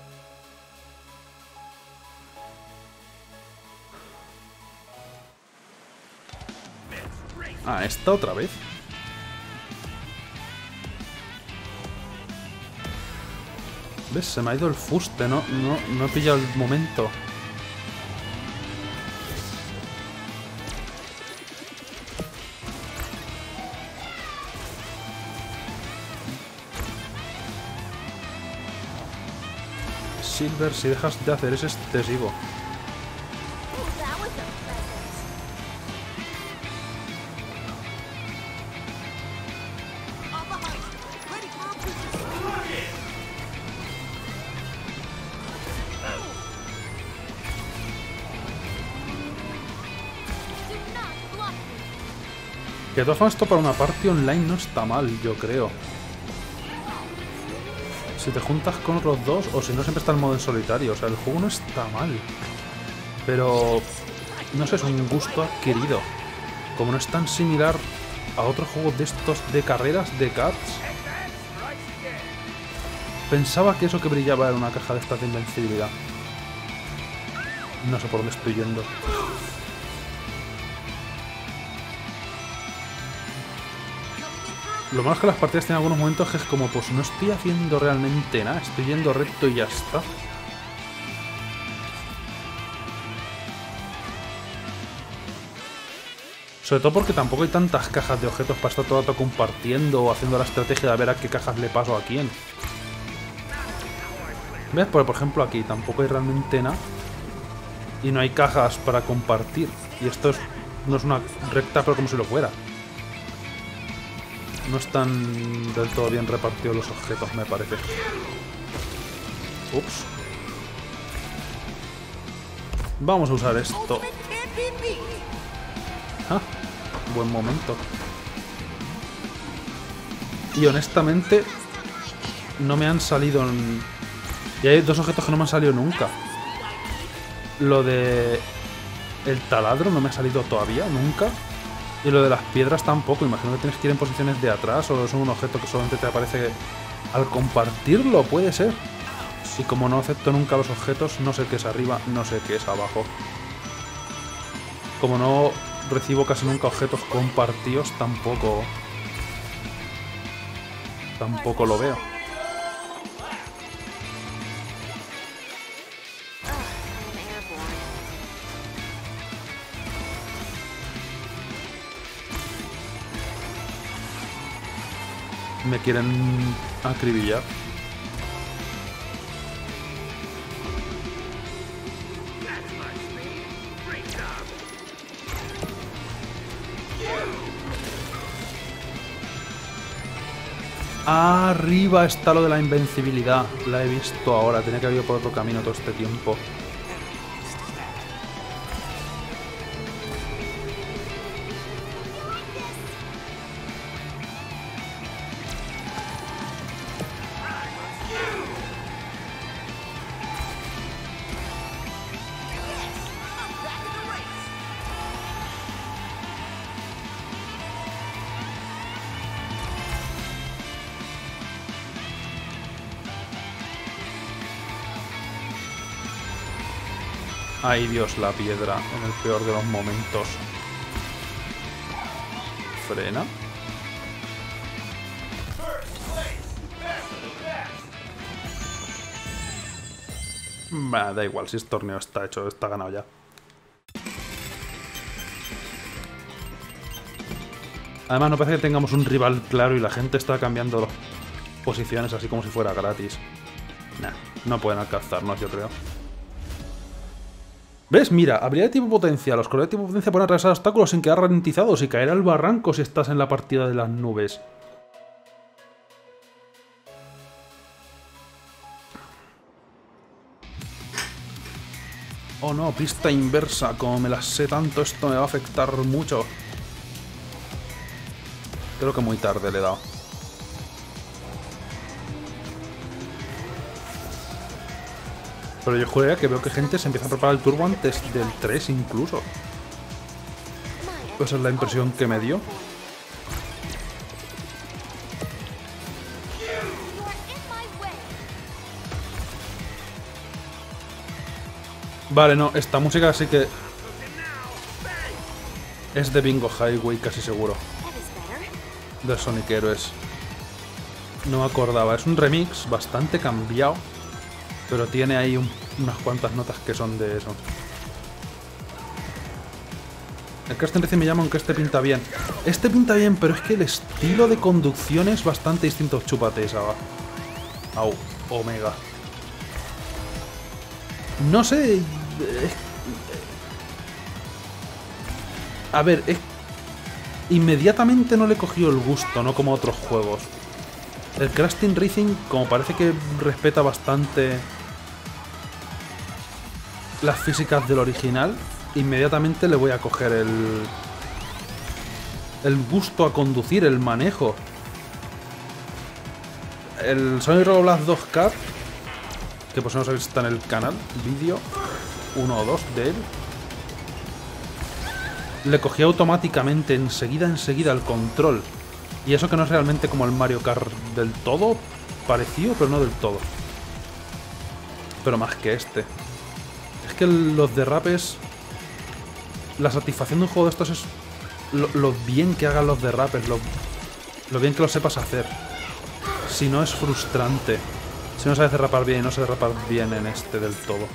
Ah, esta otra vez. ¿Ves? Se me ha ido el fuste, no he pillado el momento. Silver, si dejas de hacer ese te sigo. Que de todas formas esto para una party online no está mal, yo creo. Si te juntas con otros dos, o si no siempre está el modo en solitario, o sea, el juego no está mal. Pero, no sé, es un gusto adquirido. Como no es tan similar a otros juegos de estos de carreras de karts. Pensaba que eso que brillaba era una caja de estas de invencibilidad. No sé por dónde estoy yendo. Lo malo es que las partidas tienen algunos momentos que es como, pues no estoy haciendo realmente nada, estoy yendo recto y ya está. Sobre todo porque tampoco hay tantas cajas de objetos para estar todo el rato compartiendo o haciendo la estrategia de ver a qué cajas le paso a quién. ¿Ves? Por ejemplo aquí tampoco hay realmente nada. Y no hay cajas para compartir. Y esto no es una recta, pero como si lo fuera. No están del todo bien repartidos los objetos, me parece. Ups. Vamos a usar esto. Ah, buen momento. Y honestamente, no me han salido... Y hay dos objetos que no me han salido nunca. Lo de... el taladro no me ha salido todavía, nunca. Y lo de las piedras tampoco. Imagino que tienes que ir en posiciones de atrás o es un objeto que solamente te aparece al compartirlo, puede ser. Y como no acepto nunca los objetos, no sé qué es arriba, no sé qué es abajo. Como no recibo casi nunca objetos compartidos, tampoco lo veo. Me quieren acribillar. Arriba está lo de la invencibilidad. La he visto ahora. Tenía que haber ido por otro camino todo este tiempo. Ay Dios, la piedra en el peor de los momentos. Frena. Bah, da igual, si este torneo está hecho, está ganado ya. Además no parece que tengamos un rival claro y la gente está cambiando las posiciones así como si fuera gratis. Nah, no pueden alcanzarnos, yo creo. ¿Ves? Mira, habilidad de tipo potencia. Los colores de tipo potencia pueden atravesar obstáculos sin quedar ralentizados y caer al barranco si estás en la partida de las nubes. Oh no, pista inversa. Como me la sé tanto, esto me va a afectar mucho. Creo que muy tarde le he dado. Pero yo juraría que veo que gente se empieza a preparar el turbo antes del 3 incluso. Esa es la impresión que me dio. Vale, no, esta música sí que es de Bingo Highway, casi seguro. De Sonic Heroes. No me acordaba, es un remix bastante cambiado. Pero tiene ahí unas cuantas notas que son de eso. El Crash Team Racing me llama, aunque este pinta bien. Este pinta bien, pero es que el estilo de conducción es bastante distinto. Chúpate esa, va. Au, Omega. No sé... A ver, inmediatamente no le he cogido el gusto, no como otros juegos. El Crash Team Racing, como parece que respeta bastante las físicas del original, inmediatamente le voy a coger el gusto a conducir, el manejo. El Sonic Robo Blast 2K, que por si no sabéis está en el canal, vídeo 1 o 2 de él, le cogí automáticamente, enseguida el control. Y eso que no es realmente como el Mario Kart del todo, parecido, pero no del todo. Pero más que este. Es que los derrapes... La satisfacción de un juego de estos es lo bien que hagan los derrapes, lo bien que lo sepas hacer. Si no es frustrante. Si no sabes derrapar bien y no sabes derrapar bien en este del todo.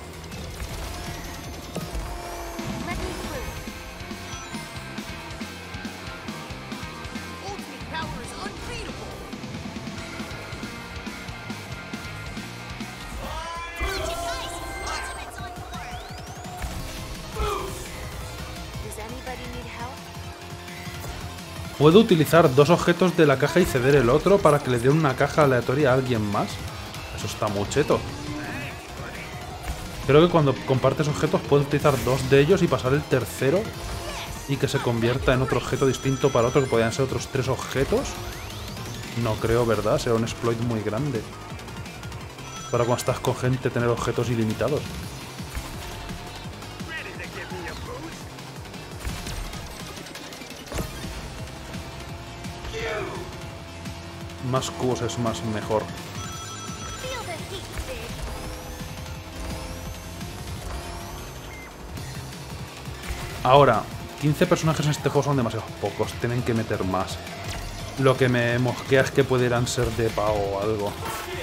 ¿Puedo utilizar dos objetos de la caja y ceder el otro para que le dé una caja aleatoria a alguien más? Eso está muy cheto. Creo que cuando compartes objetos puedes utilizar dos de ellos y pasar el tercero y que se convierta en otro objeto distinto para otro, que podrían ser otros 3 objetos. No creo, ¿verdad? Será un exploit muy grande para cuando estás con gente tener objetos ilimitados. Más cubos es más mejor. Ahora, 15 personajes en este juego son demasiados pocos. Tienen que meter más. Lo que me mosquea es que pudieran ser de pago o algo.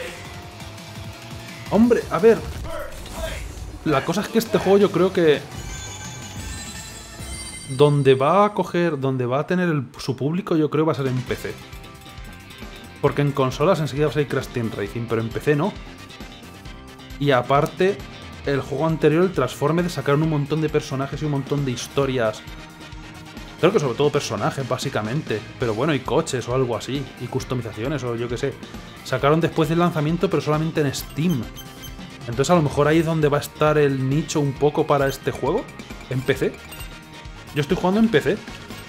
Hombre, a ver. La cosa es que este juego yo creo que... Donde va a tener su público yo creo va a ser en PC. Porque en consolas enseguida va a ser Crash Team Racing, pero en PC no. Y aparte, el juego anterior, el Transformers, sacaron un montón de personajes y un montón de historias. Creo que sobre todo personajes, básicamente. Pero bueno, y coches o algo así. Y customizaciones o yo qué sé. Sacaron después del lanzamiento, pero solamente en Steam. Entonces a lo mejor ahí es donde va a estar el nicho un poco para este juego. En PC. Yo estoy jugando en PC.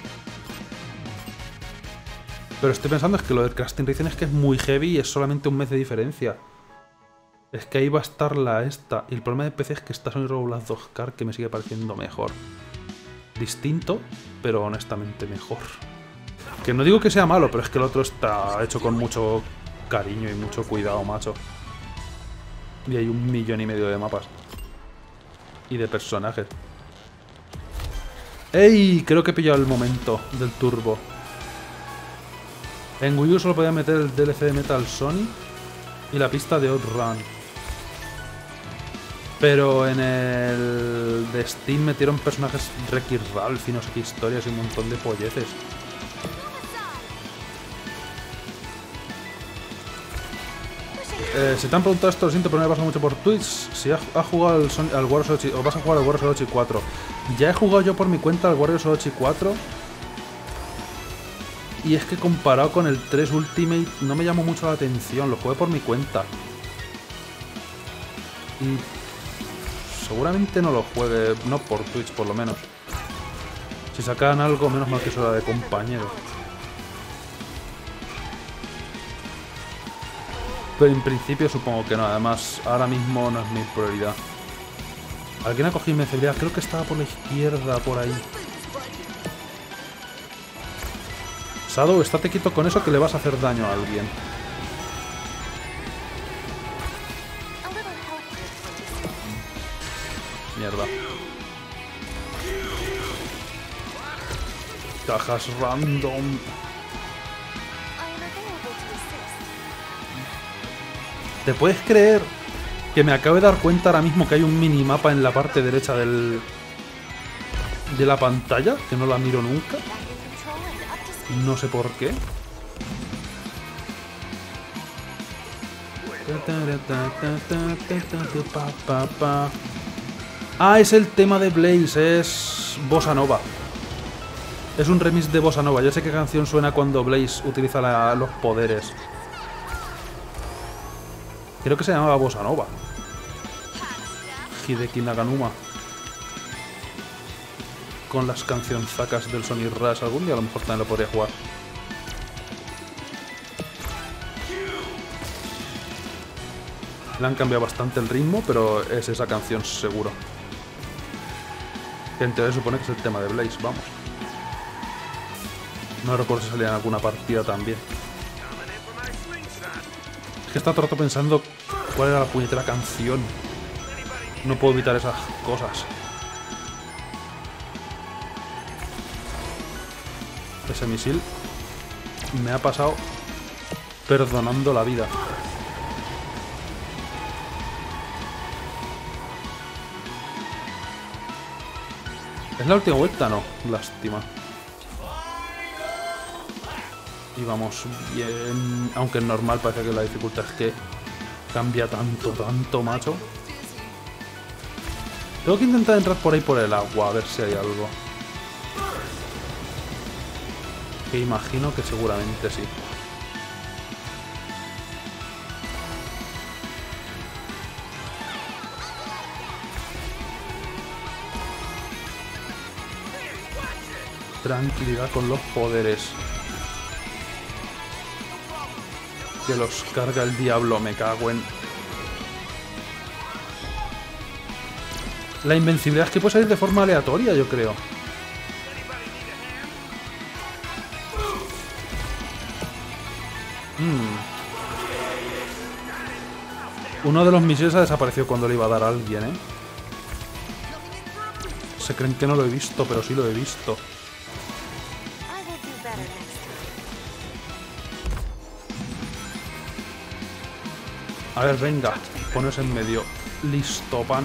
Pero estoy pensando es que lo del Crash Team Racing es que es muy heavy y es solamente un mes de diferencia. Es que ahí va a estar la esta. Y el problema de PC es que está Sonic Robo Blast 2K, que me sigue pareciendo mejor. Distinto, pero honestamente mejor. Que no digo que sea malo, pero es que el otro está hecho con mucho cariño y mucho cuidado, macho. Y hay 1,5 millones de mapas. y de personajes. ¡Ey! Creo que he pillado el momento del turbo. En Wii U solo podía meter el DLC de Metal Sonic y la pista de Outrun. Pero en el de Steam metieron personajes Wreck-It Ralph y no sé qué historias y un montón de polleces. Si te han preguntado esto, lo siento, pero me pasa mucho por Twitch. Si has jugado al Warriors 8 o vas a jugar al Warriors 8 y 4. Ya he jugado yo por mi cuenta al Warriors 8 y 4. Y es que comparado con el 3 Ultimate no me llamó mucho la atención. Lo jugué por mi cuenta. Y seguramente no lo juegue, no por Twitch por lo menos. Si sacan algo, menos mal que eso era de compañero. Pero en principio supongo que no, además ahora mismo no es mi prioridad. Alguien ha cogido invencibilidad, creo que estaba por la izquierda, por ahí. Shadow, estate quieto con eso que le vas a hacer daño a alguien. Mierda. Cajas random. ¿Te puedes creer que me acabo de dar cuenta ahora mismo que hay un minimapa en la parte derecha de la pantalla? Que no la miro nunca. No sé por qué. Ah, es el tema de Blaze, es Bossa Nova. Es un remix de Bossa Nova. Ya sé qué canción suena cuando Blaze utiliza los poderes. Creo que se llamaba Bossa Nova. Hideki Naganuma. Con las cancionzacas del Sonic Rush. Algún día a lo mejor también lo podría jugar. Le han cambiado bastante el ritmo, pero es esa canción seguro. Que en teoría supone que es el tema de Blaze, vamos. No recuerdo si salía en alguna partida también. Es que está todo el rato pensando cuál era la puñetera canción. No puedo evitar esas cosas. Ese misil me ha pasado perdonando la vida. ¿Es la última vuelta? No, lástima. Y vamos bien. Aunque es normal, parece que la dificultad es que cambia tanto, macho. Tengo que intentar entrar por ahí por el agua, a ver si hay algo. Que imagino que seguramente sí. Tranquilidad con los poderes. Que los carga el diablo, me cago en... La invencibilidad es que puede salir de forma aleatoria, yo creo. Uno de los misiles ha desaparecido cuando le iba a dar a alguien, ¿eh? Se creen que no lo he visto, pero sí lo he visto. A ver, venga, pones en medio. Listo, pan.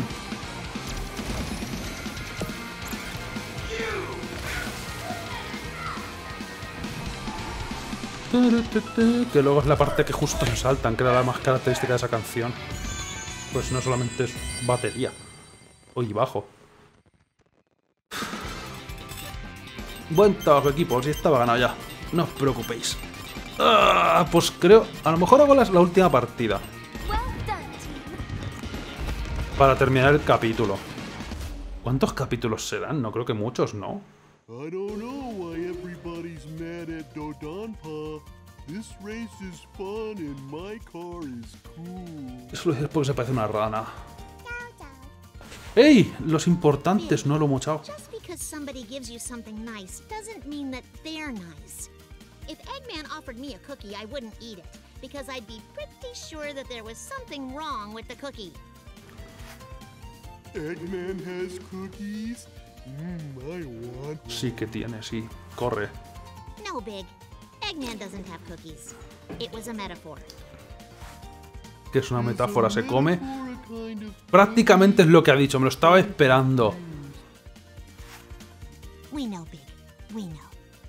Que luego es la parte que justo se saltan, que era la más característica de esa canción. Pues no solamente es batería. Oye, bajo. Buen trabajo, equipo, si estaba ganado ya. No os preocupéis. Pues creo... A lo mejor hago la última partida. Para terminar el capítulo. ¿Cuántos capítulos serán? No creo que muchos, ¿no? I don't know why everybody's mad at Dodonpa. This race is fun and my car is cool. Eso lo dices porque se parece a una rana. ¡Ey! Los importantes, no lo he mochado. Just because somebody gives you something nice doesn't mean that they're nice. If Eggman offered me a cookie, I wouldn't eat it, because I'd be pretty sure that there was something wrong with the cookie. Eggman has cookies? I want one. Sí que tiene, sí. Corre. No, Big. Eggman doesn't have cookies. It was a metaphor. Que es una metáfora, se come. Prácticamente es lo que ha dicho, me lo estaba esperando. We know, Big. We know.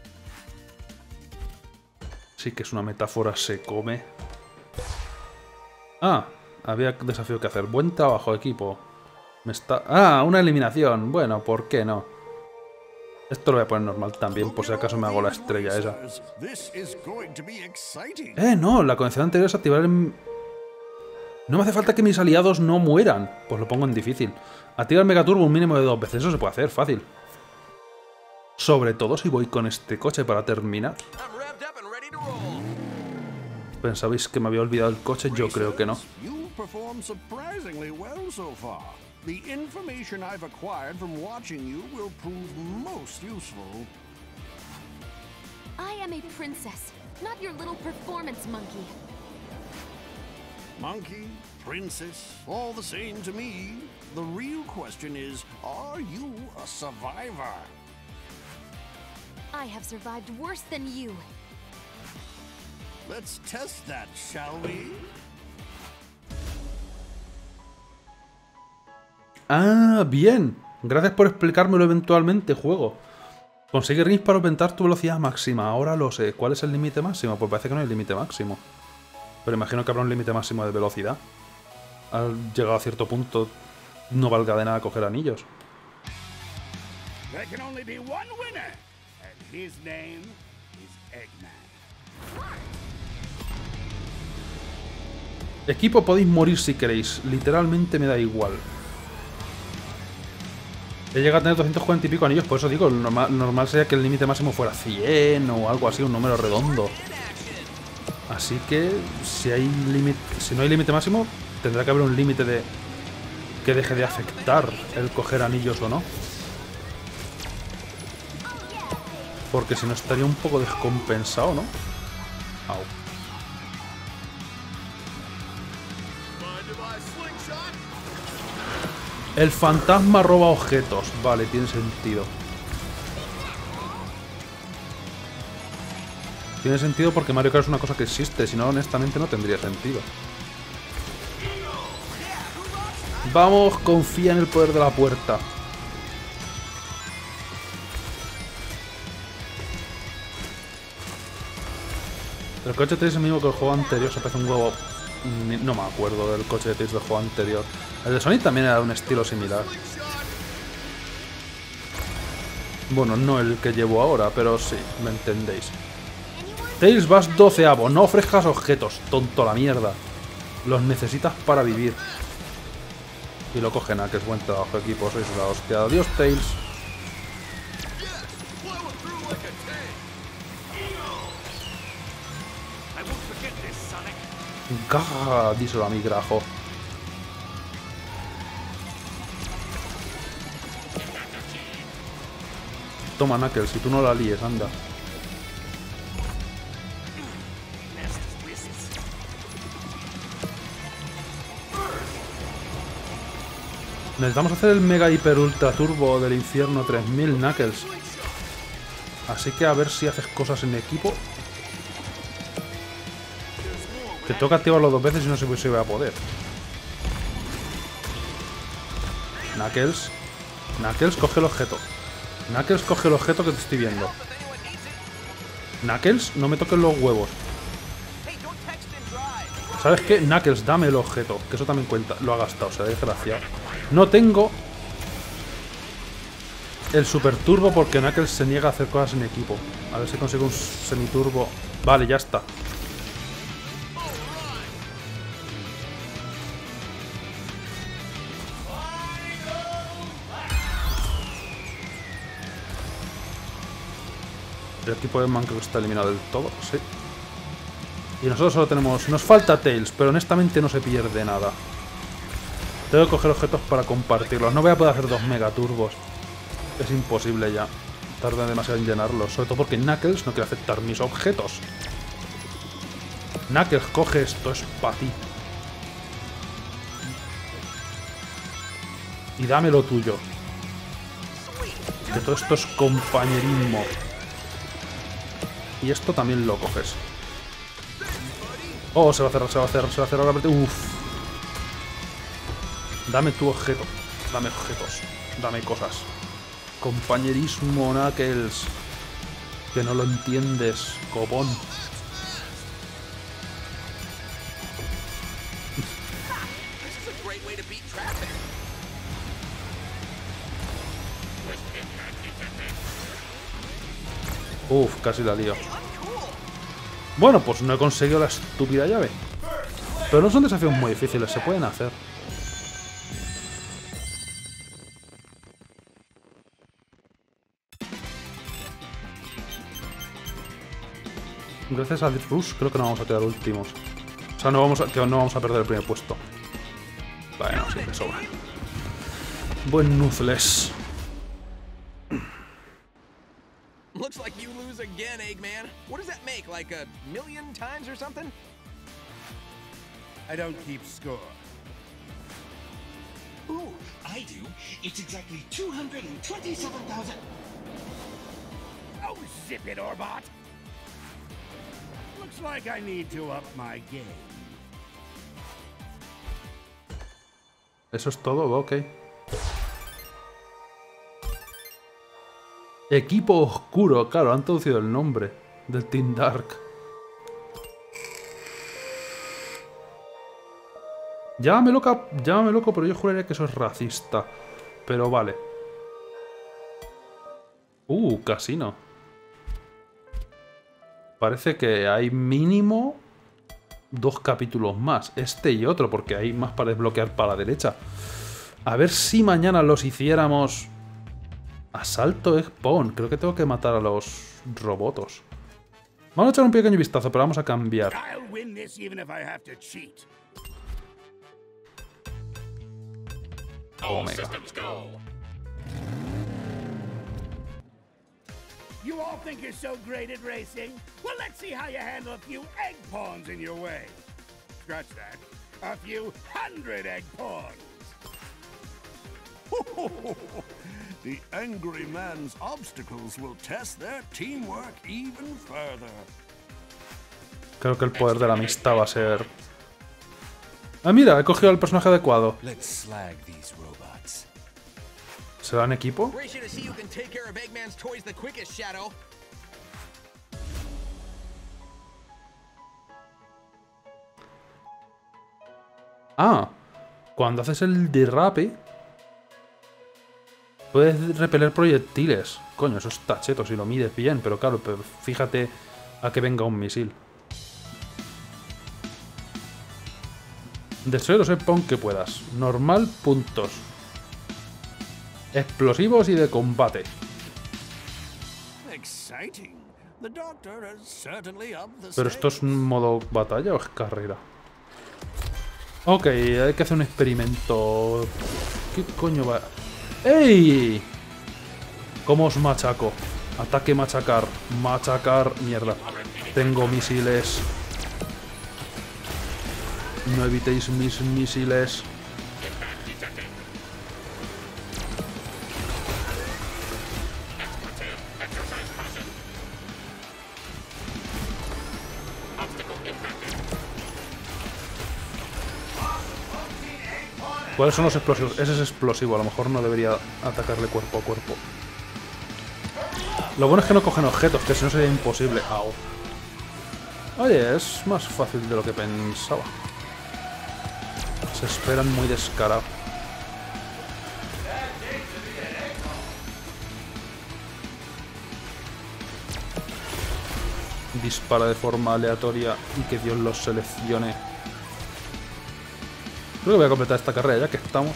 Sí que es una metáfora, se come. Ah, había desafío que hacer. Buen trabajo, equipo. Ah, una eliminación. Bueno, ¿por qué no? Esto lo voy a poner normal también, por si acaso me hago la estrella esa. No, la condición anterior es activar el... No me hace falta que mis aliados no mueran. Pues lo pongo en difícil. Activa el Megaturbo un mínimo de 2 veces, eso se puede hacer, fácil. Sobre todo si voy con este coche para terminar. ¿Pensabais que me había olvidado el coche? Yo creo que no. The information I've acquired from watching you will prove most useful. I am a princess, not your little performance monkey. Monkey, princess, all the same to me. The real question is, are you a survivor? I have survived worse than you. Let's test that, shall we? Ah, bien. Gracias por explicármelo eventualmente, juego. Consigue rings para aumentar tu velocidad máxima. Ahora lo sé. ¿Cuál es el límite máximo? Pues parece que no hay límite máximo. Pero imagino que habrá un límite máximo de velocidad. Al llegar a cierto punto, no valga de nada coger anillos. There can only be one winner, and his name is Eggman. Equipo, podéis morir si queréis. Literalmente me da igual. He llegado a tener 240 y pico anillos, por eso digo, lo normal sería que el límite máximo fuera 100 o algo así, un número redondo. Así que si no hay límite máximo, tendrá que haber un límite de que deje de afectar el coger anillos o no. Porque si no estaría un poco descompensado, ¿no? Au. El fantasma roba objetos. Vale, tiene sentido. Tiene sentido porque Mario Kart es una cosa que existe. Si no, honestamente no tendría sentido. Vamos, confía en el poder de la puerta. El coche de Tails es el mismo que el juego anterior. Se parece un huevo. No me acuerdo del coche de Tails del juego anterior. El de Sonic también era de un estilo similar. Bueno, no el que llevo ahora, pero sí, me entendéis. Tails, vas 12avo. No ofrezcas objetos, tonto la mierda. Los necesitas para vivir. Y lo cogen a que es buen trabajo, equipo. Sois la hostia. Adiós, Tails. Gaja, díselo a mi grajo. Toma, Knuckles, si tú no la líes, anda. Necesitamos hacer el mega hiper ultra turbo del infierno 3000, Knuckles. Así que a ver si haces cosas en equipo. Te toca activarlo 2 veces y no sé si va a poder. Knuckles. Knuckles, coge el objeto. Knuckles, coge el objeto que te estoy viendo. Knuckles, no me toques los huevos. ¿Sabes qué? Knuckles, dame el objeto. Que eso también cuenta. Lo ha gastado, se ha desgraciado. No tengo el super turbo porque Knuckles se niega a hacer cosas en equipo. A ver si consigo un semiturbo. Vale, ya está. El equipo de Man creo que está eliminado del todo, sí. Y nosotros solo tenemos... Nos falta Tails, pero honestamente no se pierde nada. Tengo que coger objetos para compartirlos. No voy a poder hacer 2 megaturbos. Es imposible ya. Tarda demasiado en llenarlos. Sobre todo porque Knuckles no quiere aceptar mis objetos. Knuckles, coge esto. Es para ti. Y dame lo tuyo. Que todo esto es compañerismo. Y esto también lo coges. Oh, se va a cerrar, se va a cerrar, se va a cerrar la parte. Uff. Dame tu objeto. Dame objetos. Dame cosas. Compañerismo, Knuckles. Que no lo entiendes, copón. Uf, casi la lío. Bueno, pues no he conseguido la estúpida llave. Pero no son desafíos muy difíciles, se pueden hacer. Gracias a Death Rush creo que no vamos a quedar últimos. O sea, no vamos a perder el primer puesto. Bueno, sí, me sobra. Buen Nuzles. Looks like you lose again, Eggman. What does that make? Like 1,000,000 times or something? I don't keep score. Ooh, I do. It's exactly 227,000. Oh, zip it, Orbot. Looks like I need to up my game. Eso es todo, ok. Equipo Oscuro, claro, han traducido el nombre del Team Dark. Llámame loco, pero yo juraría que eso es racista. Pero vale. Casino. Parece que hay mínimo 2 capítulos más. Este y otro, porque hay más para desbloquear para la derecha. A ver si mañana los hiciéramos... Asalto Egg-Pon. Creo que tengo que matar a los robotos. Vamos a echar un pequeño vistazo, pero vamos a cambiar. Omega. You all think you're so great at racing? Well, let's see how you handle a few egg pawns in your way. Scratch that. A few 100 egg pawns. The angry man's obstacles will test their teamwork even further. Creo que el poder de la amistad va a ser... Ah, mira, he cogido al personaje adecuado. ¿Será en equipo? Ah, cuando haces el derrape puedes repeler proyectiles. Coño, eso está cheto si lo mides bien, pero claro, fíjate a que venga un misil. Destruye los Egg-Pon que puedas. Normal, puntos. Explosivos y de combate. ¿Pero esto es modo batalla o es carrera? Ok, hay que hacer un experimento. ¿Qué coño va? ¡Ey! ¿Cómo os machaco? Ataque, machacar. Machacar. Mierda. Tengo misiles. No evitéis mis misiles. ¿Cuáles son los explosivos? Ese es explosivo, a lo mejor no debería atacarle cuerpo a cuerpo. Lo bueno es que no cogen objetos, que si no sería imposible. Au. Oye, es más fácil de lo que pensaba. Se esperan muy descarados. Dispara de forma aleatoria y que Dios los seleccione. Creo que voy a completar esta carrera ya que estamos.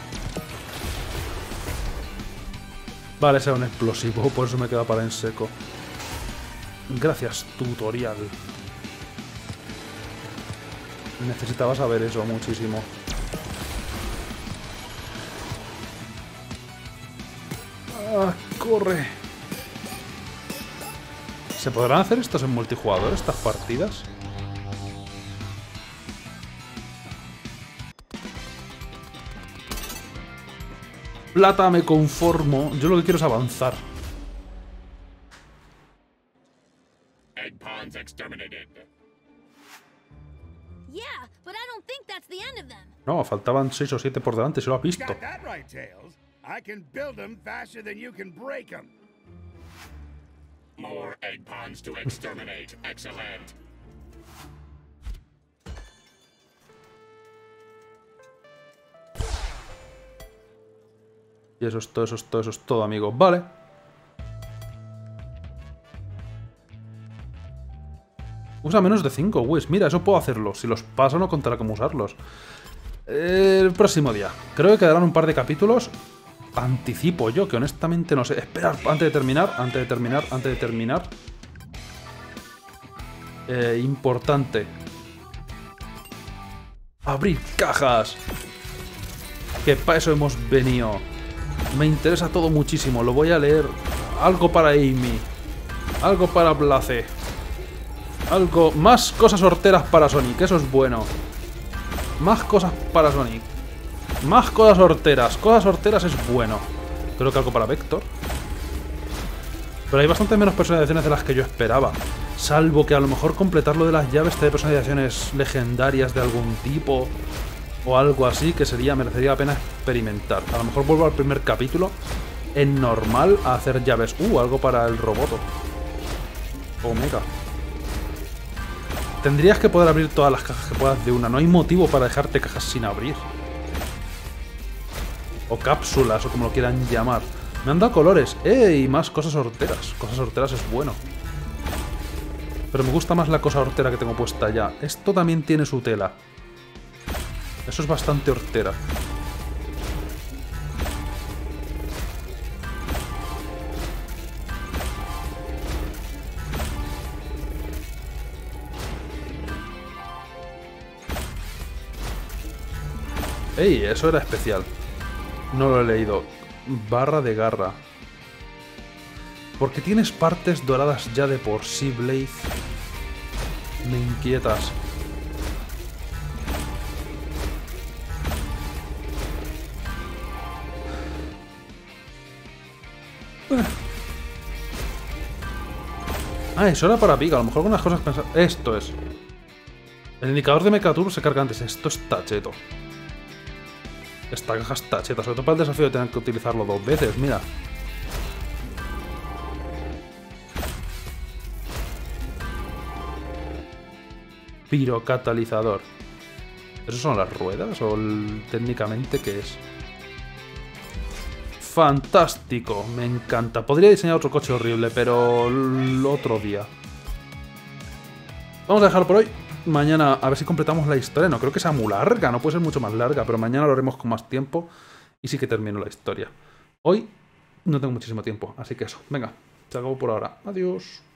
Vale, ese era un explosivo, por eso me queda para en seco. Gracias, tutorial. Necesitaba saber eso muchísimo. ¡Ah, corre! ¿Se podrán hacer estos en multijugador, estas partidas? plata me conformo. Yo lo que quiero es avanzar. Egg pawns exterminated. Yeah, but I don't think that's the end of them. No, faltaban 6 o 7 por delante, si lo has visto. Got that right, Tails. I can build them faster than you can break them. More egg pawns to exterminate. Excellent. Y eso es todo, eso es todo, eso es todo, amigos. Vale. Usa menos de 5 Wish. Mira, eso puedo hacerlo. Si los paso no contará cómo usarlos. El próximo día. Creo que quedarán un par de capítulos. Anticipo yo, que honestamente no sé. Esperar, antes de terminar. Importante. Abrir cajas. Que para eso hemos venido. Me interesa todo muchísimo. Lo voy a leer. Algo para Amy. Algo para Blaze. Algo... Más cosas horteras para Sonic. Eso es bueno. Más cosas para Sonic. Más cosas horteras. Cosas horteras es bueno. Creo que algo para Vector. Pero hay bastante menos personalizaciones de las que yo esperaba. Salvo que a lo mejor completar lo de las llaves te dé personalizaciones legendarias de algún tipo. O algo así que merecería la pena experimentar. A lo mejor vuelvo al primer capítulo. En normal a hacer llaves. Algo para el roboto. Omega. Tendrías que poder abrir todas las cajas que puedas de una. No hay motivo para dejarte cajas sin abrir. O cápsulas, o como lo quieran llamar. Me han dado colores. ¡Ey! Más cosas horteras. Cosas horteras es bueno. Pero me gusta más la cosa hortera que tengo puesta ya. Esto también tiene su tela. Eso es bastante hortera. ¡Ey! Eso era especial. No lo he leído. Barra de garra. ¿Por qué tienes partes doradas ya de por sí, Blaze? Me inquietas. Ah, eso era para Pica. A lo mejor algunas cosas pensar... Esto es. El indicador de Mechaturbo se carga antes. Esto está cheto. Esta caja está cheta. Sobre todo para el desafío de tener que utilizarlo 2 veces. Mira. Pirocatalizador. ¿Esos son las ruedas? ¿O técnicamente qué es? Fantástico, me encanta. Podría diseñar otro coche horrible, pero el otro día. Vamos a dejarlo por hoy. Mañana a ver si completamos la historia. No creo que sea muy larga, no puede ser mucho más larga, pero mañana lo haremos con más tiempo y sí que termino la historia. Hoy no tengo muchísimo tiempo, así que eso. Venga, se acabó por ahora. Adiós.